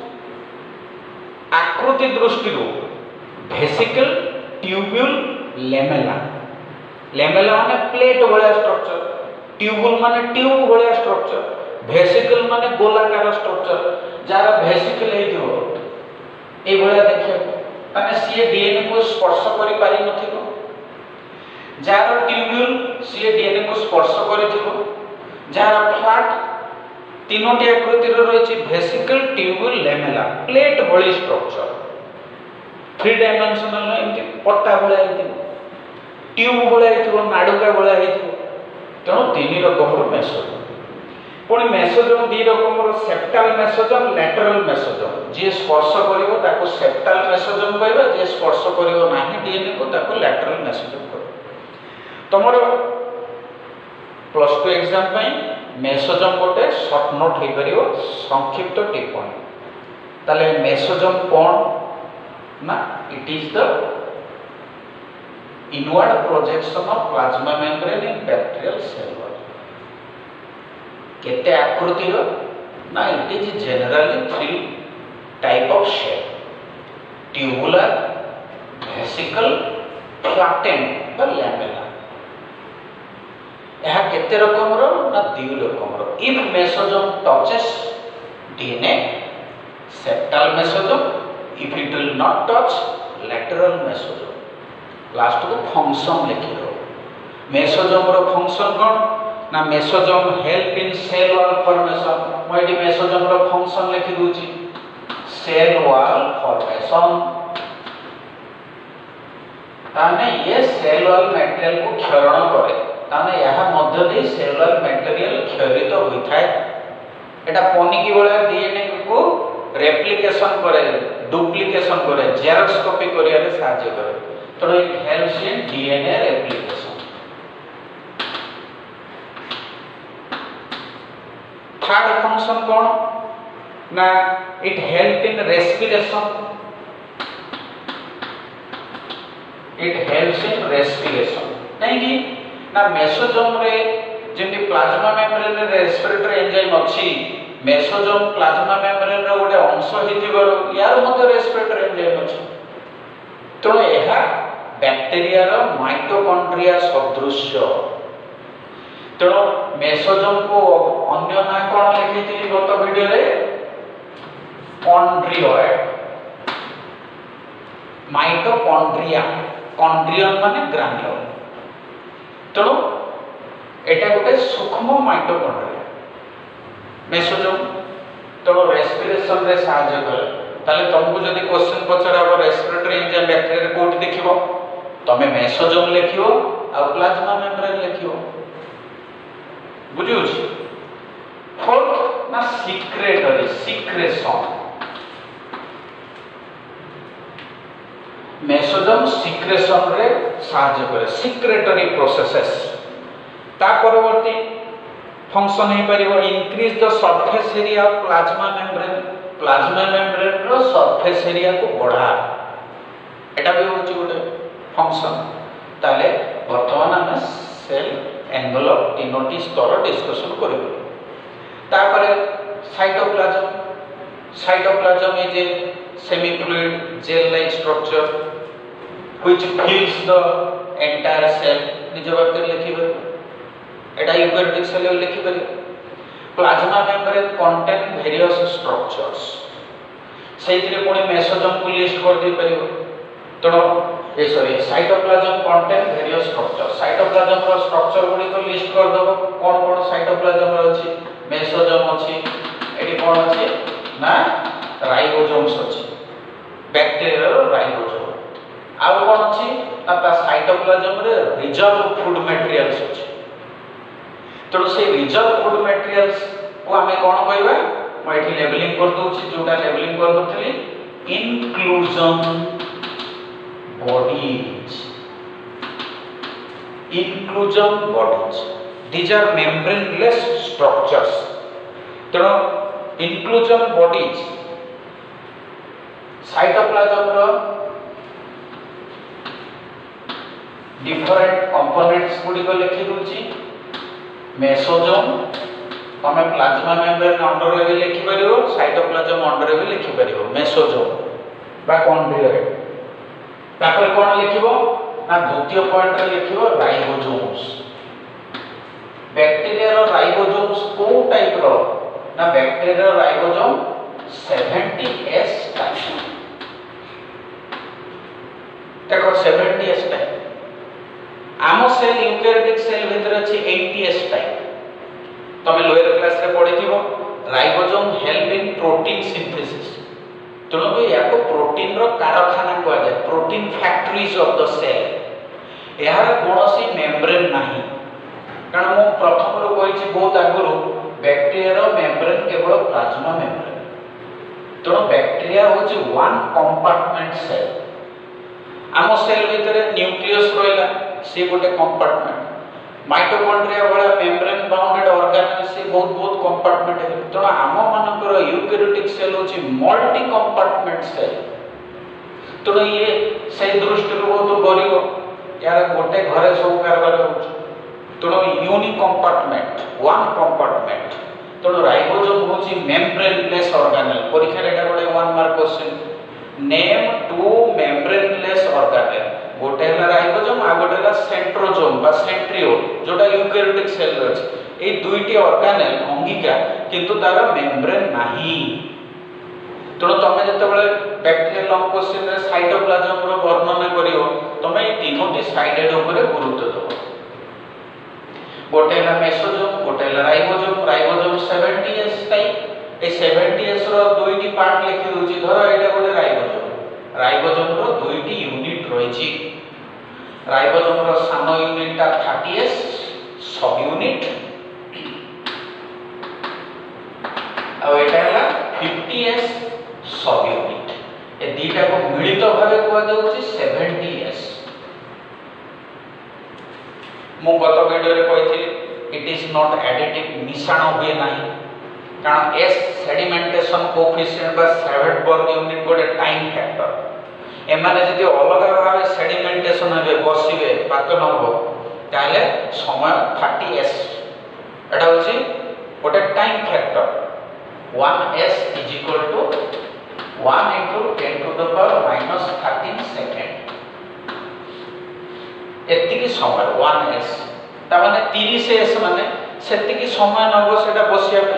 आकृति दृष्टि वेसिकल ट्यूब्यूल लेमेला लेमेला माने प्लेट भलिया स्ट्रक्चर ट्यूब्यूल माने ट्यूब भलिया स्ट्रक्चर वेसिकल माने गोलाकार स्ट्रक्चर जार वेसिकल हेतिबो ए भलिया देखियो माने सी डीएनए को स्पर्श करि पारि नथिबो जार ट्यूब्यूल सी डीएनए को स्पर्श करिथिबो जार फ्लैट तीनोटी आकृति रही वेसिकल ट्यूब्यूल लेमेला प्लेट भली स्ट्रक्चर थ्री डायमेंशनल एमती पट्टा भलिया ट्यूब भलिया नाड़ुका भलिया तेणु तीन रकम मेसोजोम पुणी मेसोजोम दी रकम सेप्टाल मेसोजोम लैटरल मेसोजोम जी स्पर्श करिवो ताको सेप्टाल मेसोजोम कहबा जे स्पर्श करिवो नाही डीएनए को ताको लैटरल मेसोजोम कहबा तमरो प्लस टू एग्जाम पई मेसोजोम गोटे शॉर्ट नोट हो पार संक्षिप्त टिप्पणी ताले मेसोजोम कौन ना it is the inward projection of plasma membrane in bacterial cell wall केते आकृति रो ना it is generally three type of shape tubular vesicle flattened बा लैमेला यह केते रकम रो ना दी रकम रो if mesosome touches DNA septal mesosome if it will not touch lateral mesosome last को फंक्शन लिखि रो मेसोजोम रो फंक्शन कोन ना mesosome help in cell wall formation मैं एटी मेसोजोम रो फंक्शन लिखि दूची सेल वॉल फॉर्मेशन ताने ये सेल वॉल मटेरियल को क्षरण करे ताने यह मध्य दे सेलुलर मटेरियल क्षरित होता है एटा पनिकी वाला डीएनए को रेप्लिकेशन करे डुप्लिकेशन करे जेरॉक्स कॉपी करिया रे सहायता करे तो it helps in DNA replication third function कौन ना it help in respiration it helps in respiration नहीं कि ना मेसोजोम रे जेमि प्लाज्मा मेम्ब्रेन रे रेस्पिरेटरी एंजाइम अछि मेसोजोम प्लाज्मा मेम्ब्रेन रे गोटे अंश हिथिबर यार मते रेस्पिरेटरी एंजाइम अछि तो एहा बैक्टीरिया रो माइटोकॉन्ड्रिया सदृश्य तो मेसोजोम को अन्य ना कोन लिखिथिली गत वीडियो रे कॉन्ड्रियोइड माइटोकॉन्ड्रिया कॉन्ड्रियन माने ग्रान्युल तेणु एटा गोटे सूक्ष्म माइटोकॉन्ड्रिया मेसोजोम तेणु रेस्पिरेशन रे सहायता करे ताले तुमको जदि क्वेश्चन पचरा रेस्पिरेटरी एंजाइम बैक्टीरिया कोठी देखिबो तमे मेसोजोम लिखियो आ प्लाज्मा मेम्ब्रेन लिखियो बुझियो फोर्थ ना सिक्रेटरी सिक्रेशन मेसोजोम सिक्रेशन रे सहायता करे सिक्रेटरी प्रोसेसेस ता परवर्ती फंक्शन हे परिबो increase the surface area of plasma membrane plasma membrane रो सरफेस एरिया को बढ़ा एटा भी होची गोटे फंक्शन ताले वर्तमान हम सेल एनवेलप तीनोटी स्तर डिस्कशन करबो ता परे cytoplasm cytoplasm is a semi fluid gel like structure which fills the entire cell निज वाक्य लिखिबे एटा यूकैरियोटिक सेल लिखिबे plasma membrane contain various structures सेइतिरे पुणी मेसोजोम को लिस्ट कर दे परिबो तणो ए sorry cytoplasm contain various structure cytoplasm रो स्ट्रक्चर गुडी को लिस्ट कर दबो कोन कोन साइटोप्लाज्म रो अछि मेसोजोम अछि एटी कोन अछि ना राइबोसोम्स अछि बैक्टीरिया रो राइबोसोम आउ कोन अछि ना ता साइटोप्लाज्म रे रिजर्व फूड मटेरियल्स अछि तो से रिजर्व फूड मटेरियल्स को हमें कोन कहबा म एठी लेबलिंग कर दोछि जोटा लेबलिंग कर नथली inclusion bodies. Inclusion bodies. These are membraneless structures. तेणु inclusion bodies cytoplasm रो different components गुडी को लिखि दोछि मेसोजोम तमे प्लाज्मा मेम्ब्रेन अंडर रे भी लिखि परिबो साइटोप्लाज्म अंडर रे भी लिखि परिबो मेसोजोम बा कॉन्ड्रिया तापर कोन लिखिबो ना द्वितीय पॉइंट रे लिखिबो राइबोसोम्स बैक्टीरिया रो राइबोसोम्स को टाइप रो ना बैक्टीरिया रो राइबोसोम सेवेंटी एस टाइप देखो सेवेंटी एस टाइप आम सेल यूकैरियोटिक सेल भीतर अछि एटी एस टाइप तमे लोअर क्लास रे पढिथिबो ribosome help in protein synthesis तेणु को याको प्रोटीन रो कारखाना कहल जाय protein factories of the cell यार कोनोसी मेम्ब्रेन नाही कारण मु प्रथम रो कहिछि बहुत आगुरु बैक्टीरिया रो मेम्ब्रेन केवल प्लाज्मा मेम्ब्रेन तेणु बैक्टीरिया होछि वन कंपार्टमेंट सेल आम सेल भीतर न्यूक्लियस रहला से गोटे कंपार्टमेंट माइटोकॉन्ड्रिया वाला मेम्ब्रेन बाउंडेड ऑर्गेनेल से बहुत बहुत कंपार्टमेंट है तेणु आम मानकर यूकैरियोटिक सेल होछि मल्टी कंपार्टमेंट सेल तेणु ये से दृष्टि बहुत गरीब यार गोटे घरे सब कारबार होछि तेणु यूनि कंपार्टमेंट वन कंपार्टमेंट तेणु राइबोसोम होछि मेम्ब्रेनलेस ऑर्गेनेल परीक्षा रे एटा गोटे one mark question name two membraneless organelle गोटे है राइबोसोम आ गोटे है सेंट्रोसोम बा सेंट्रियोल जोटा यूकैरियोटिक सेल अछि ए दुईटी ऑर्गेनेल अंगिका किंतु तार मेम्ब्रेन नाही तेणु तमे जते बेले बैक्टीरियल लंग क्वेश्चन रे साइटोप्लाज्म रो वर्णना करियो तमे ए तीनोटी साइडेड ऊपर गुरुत्व दो गोटे है मेसोसोम गोटे है ribosome ribosome seventy S type ए सेवेंटी एस रो दुईटी पार्ट लिखि दोछि धर एटा गोटे राइबोसोम राइबोसोम रो दुईटी यूनिट रहिछि राइबोसोम रो सानो यूनिट ता थर्टी एस सब यूनिट आ एटा हला फिफ्टी एस सब यूनिट ए दीटा को मिलित भाबे कोआ जाउछि सेवेंटी एस मु गत वीडियो रे कहिथिली इट इज नॉट एडिटिव मिश्रण होय नाही कारण एस सेडिमेंटेशन कोएफिशिएंट बा सेवेंटबर्ग यूनिट गोटे टाइम फैक्टर एमाने जदि अलग भाबे सेडिमेंटेशन हेबे बसिबे पातन हो ताले समय थर्टी एस एटा होछि गोटे time factor one S is equal to one into ten to the power minus thirteen second एतिकी समय वन एस ता माने थर्टी एस माने सेतिकी समय नबो सेटा बसिया पे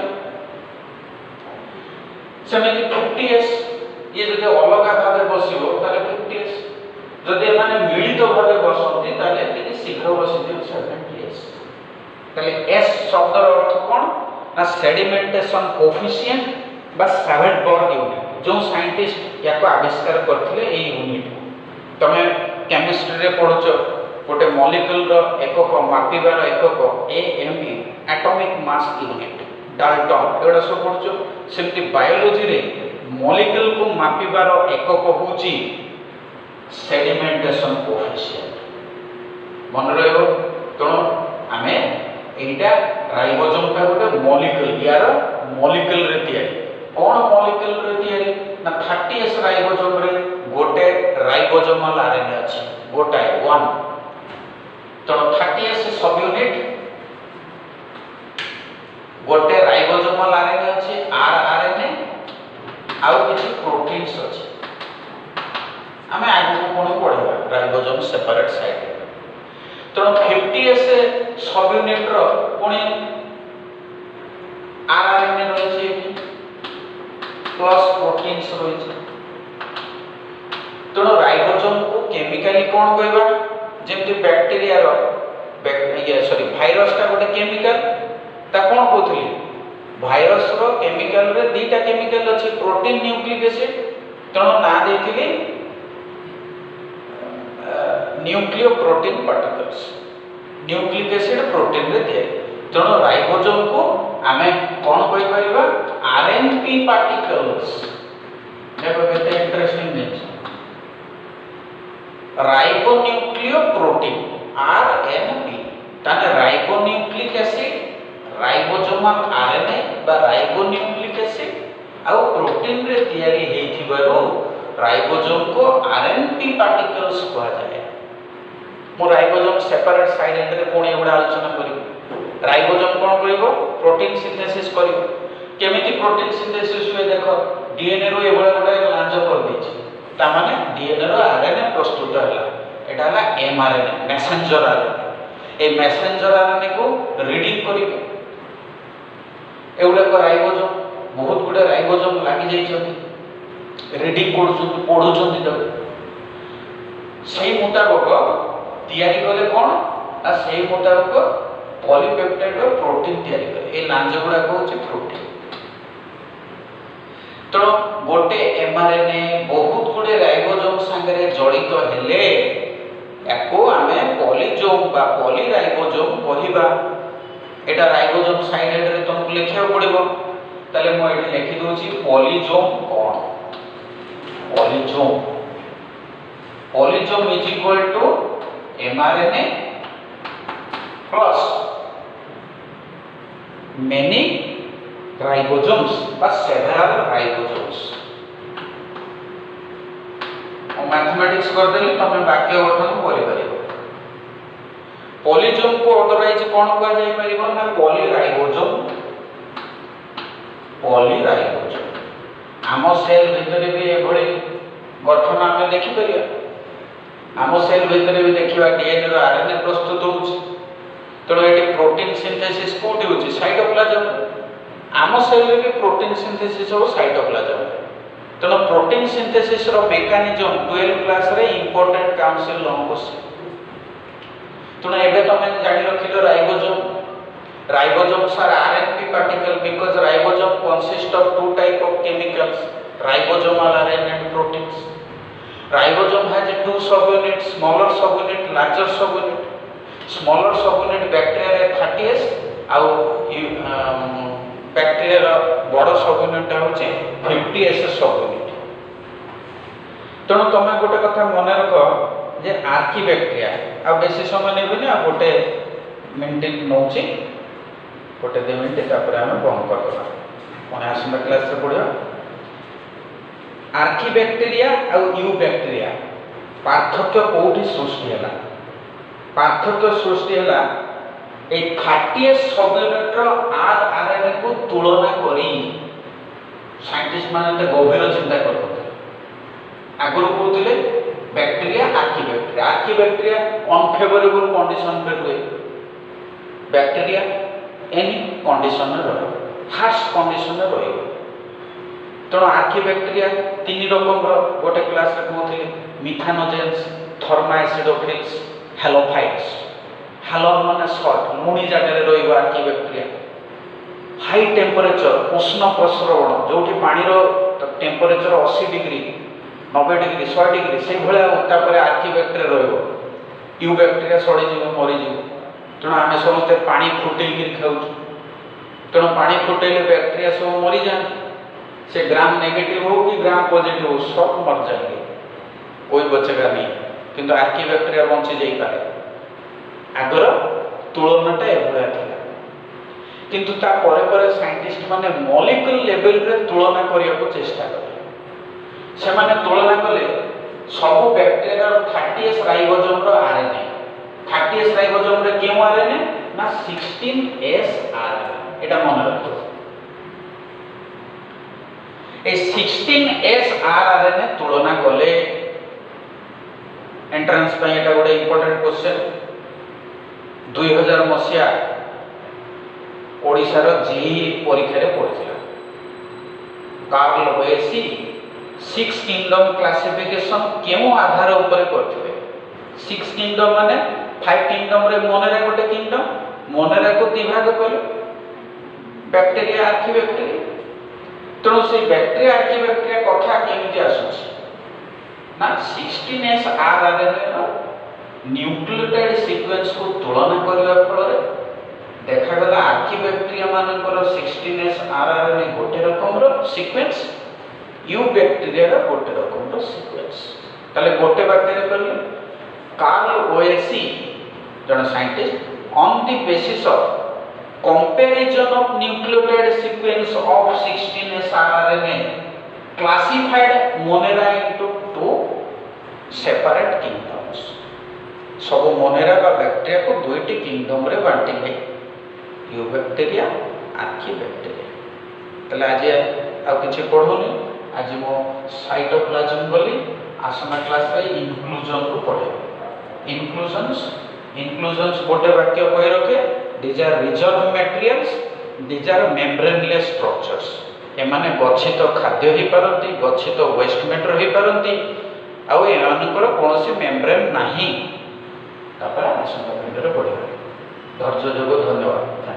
सेमेति फिफ्टी एस ये जदि अलग भाबे बसिबो ताले फिफ्टी एस जदि माने मिलित भाबे बसंती ताले टिके शीघ्र बसिदियो सेवेंटी एस ताले एस शब्दर अर्थ कोन ना सेडिमेंटेशन कोएफिशिएंट बा सेवेंटबर्ग यूनिट जो साइंटिस्ट याको आविष्कार करथिले ए यूनिट तमे केमिस्ट्री रे पढुछो गोटे मॉलिक्यूल रो एकक मापिबार एकक AMU atomic mass unit dalton एडा सब पढुछो सेमति बायोलॉजी रे मॉलिक्यूल को मापिबार एकक होची सेडिमेंटेशन कोएफिशिएंट मन रहयो तो आमे एटा राइबोसोम का गोटे मॉलिक्यूल यार मॉलिक्यूल रे तयारी कोन मॉलिक्यूल रे तयारी ना थर्टी एस राइबोसोम रे गोटे राइबोसोमल आरएनए अछि गोटा वन तो थर्टी एस सब यूनिट गोटे राइबोसोमल आरएनए अछि आर आरएनए आउ किछि प्रोटीन्स अछि आमे आगु कोन पढिबा राइबोसोम सेपरेट साइड तो फिफ्टी एस सब यूनिट रो पुणी आरएनए रहिछि प्लस प्रोटीन्स रहिछि तो राइबोसोम को केमिकली कोन कहबा जेमति बैक्टीरिया रो बैक्टीरिया सॉरी वायरस का गोटे केमिकल ता कोन कहथली भाइरस रो केमिकल रे दीटा केमिकल अछि प्रोटीन न्यूक्लिक एसिड तणो ना देथिली nucleoprotein particles nucleic acid protein रे दे तणो राइबोसोम को आमे कोन कहि परिबा आरएनपी पार्टिकल्स देखो केते interesting news ribonucleo protein RNP ताने राइबोन्यूक्लिक एसिड राइबोसोमल आरएनए बा राइबोन्यूक्लिक एसिड आउ प्रोटीन रे तयारी हेथिबारो राइबोसोम को आरएनपी पार्टिकल्स कहा जाय मो राइबोसोम सेपरेट साइड रे कोन एबडा आलोचना करी राइबोसोम कोन कहबो प्रोटीन सिंथेसिस करियो केमिति प्रोटीन सिंथेसिस हुए देखो डीएनए रो एबोला गोटे लांज कर देछि ता माने डीएनए रो आरएनए प्रस्तुत होला एटा होला एमआरएनए मैसेंजर आरएनए ए मैसेंजर आरएनए को रीडिंग करियो एउडा को राइबोसोम बहुत गुडे राइबोसोम लागि जाई छथि रीडिंग करछथि पढुछथि त सेही मुताबिक तैयारी कले कोन आ सेही मुताबिक पॉलीपेप्टाइड रो प्रोटीन तैयारी करे ए लांज गुडा को होछि प्रोटीन तो गोटे एमआरएनए बहुत गुडे राइबोसोम संगे जड़ित हेले एको आमे पॉलीजोम बा पॉलीराइबोसोम कहिबा एटा राइबोसोम साइड रे तुमको लिखिया पड़िबो तले मो एठी लिखि दोछि पॉलीजोम कोन polysome polysome is equal to mRNA plus many ribosomes बा several ribosomes और मैथमेटिक्स कर देली तमे वाक्य गठन करि परिबो पॉलीजोम को अदरवाइज कोन कह जाय परिबो ना पॉलीराइबोसोम पॉलीराइबोसोम आम सेल भितर भी एभଳି गठन आमे देखि परिया आम सेल भितर भी देखिबा डीएनए रो आरएनए प्रस्तुत होउछि तेणु ये प्रोटीन सिंथेसिस कोठी होछि साइटोप्लाज्म आम सेल रे प्रोटीन सिंथेसिस हो साइटोप्लाज्म तेणु प्रोटीन सिंथेसिस रो मेकानिज्म ट्वेल्व क्लास रे इंपोर्टेंट काउंसिल लॉन्ग क्वेश्चन तेणु एबे तमे जानि रखिलो ribosome ribosomes are RNP particle because ribosome consist of two type of chemicals ribosomal RNA and proteins ribosome has two subunit smaller subunit larger subunit smaller subunit bacteria रे thirty S आउ bacteria रो बड़ subunit होचे fifty S subunit तेणु तमे गोटे कथा मन रख जे आर्की बैक्टीरिया आ बेसी समय नेबे ना गोटे मिनिट नौची गोटे दो मिनिट तापर हम बंद कर देबा कोन आसना क्लास रे पढियो आर्की बैक्टीरिया आ यू बैक्टीरिया पार्थक्य कोठी सृष्टि होला पार्थक्य सृष्टि है ए थर्टी सबयूनिट आर आरएनए को तुलना करी साइंटिस्ट माने गभीर चिंता करते आगुरी कहते bacteria archaebacteria archaebacteria unfavourable condition पे हुए बैक्टीरिया एनी कंडीशन में रहे हार्श कंडीशन में रहे तेणु आर्की बैक्टीरिया तीन रकम गोटे क्लास रे कहते मिथानोजेन्स थर्माएसिडोफिल्स हेलोफाइट्स हेलोन माने सॉल्ट लुणी जगह रे रहइबो आर्की बैक्टीरिया हाई टेम्परेचर उष्ण प्रसरण जोठी पानी रो टेम्परेचर अस्सी डिग्री नब्बे डिग्री सौ डिग्री से भले उत्ताप रे आर्की बैक्टीरिया रहइबो यू बैक्टीरिया सड़ी जीव मरि जीव तेणु आमे समस्त पानी फुटेल गिर खाउछु तेणु पानी फुटेले बैक्टीरिया सब मरि जान से ग्राम नेगेटिव हो कि ग्राम पॉजिटिव हो सब मर जाएंगे कोई बचेगा नहीं किंतु आर्की बैक्टीरिया बंची जाई पारे आगर तुलनाटा एभळा थिला किंतु ता परे परे साइंटिस्ट माने मॉलिक्यूल लेवल रे तुलना करिया को चेष्टा करे से माने तुलना कले सब बैक्टीरिया रो थर्टी एस राइबोसोम रो आरएनए थर्टी एस राइबोसोम रे केउ आरएनए ना सिक्सटीन एस आरएनए एटा मन रखो ए सिक्सटीन एस आरएनए तुलना कले एंट्रेंस पे एटा गोटे इंपोर्टेंट क्वेश्चन दो हज़ार मसिया ओडिसा रो जी परीक्षा रे पड़िଥିଲା Carl Woese six kingdom classification केउ आधार ऊपर करथिले सिक्स किंगडम माने फाइव किंगडम रे मोनेरा गोटे किंगडम मोनेरा को दिभाग कले बैक्टीरिया आर्की बैक्टीरिया तेणु से बैक्टीरिया आर्की बैक्टीरिया कथा केमिति आसुछि ना sixteen S RNA nucleotide sequence को तुलना करबा फल देखा गला आर्की बैक्टीरिया मानकर सिक्सटीन एस आरएनए गोटे रकम रो सीक्वेंस यू बैक्टीरिया रो गोटे रकम रो सीक्वेंस ताले गोटे बाक्य करले कार्ल ओएसी जन scientist on the basis of comparison of nucleotide sequence of sixteen S R N A classified Monera into two separate kingdoms. सब मोनेरा का बैक्टीरिया को दुईटी किंगडम रे बांटिले यूबैक्टीरिया आर्किबैक्टेरिया। ताले आज आ किछि पढोनी, आज मो साइटोप्लाज्म बोली आसना क्लास रे इनक्लूजन को पढे। इनक्लूजन्स इनक्लूजन्स गोटे वाक्य कहि रखे, these are reserve materials, these are membraneless structures. एमाने गच्छित खाद्य ही पारंती, गच्छित वेस्ट मैटर ही पारंती, आउ एमानकर कोनोसी मेम्ब्रेन नाही। तापर आसना भिडियो रे पढिबा। धैर्य जोग धन्यवाद।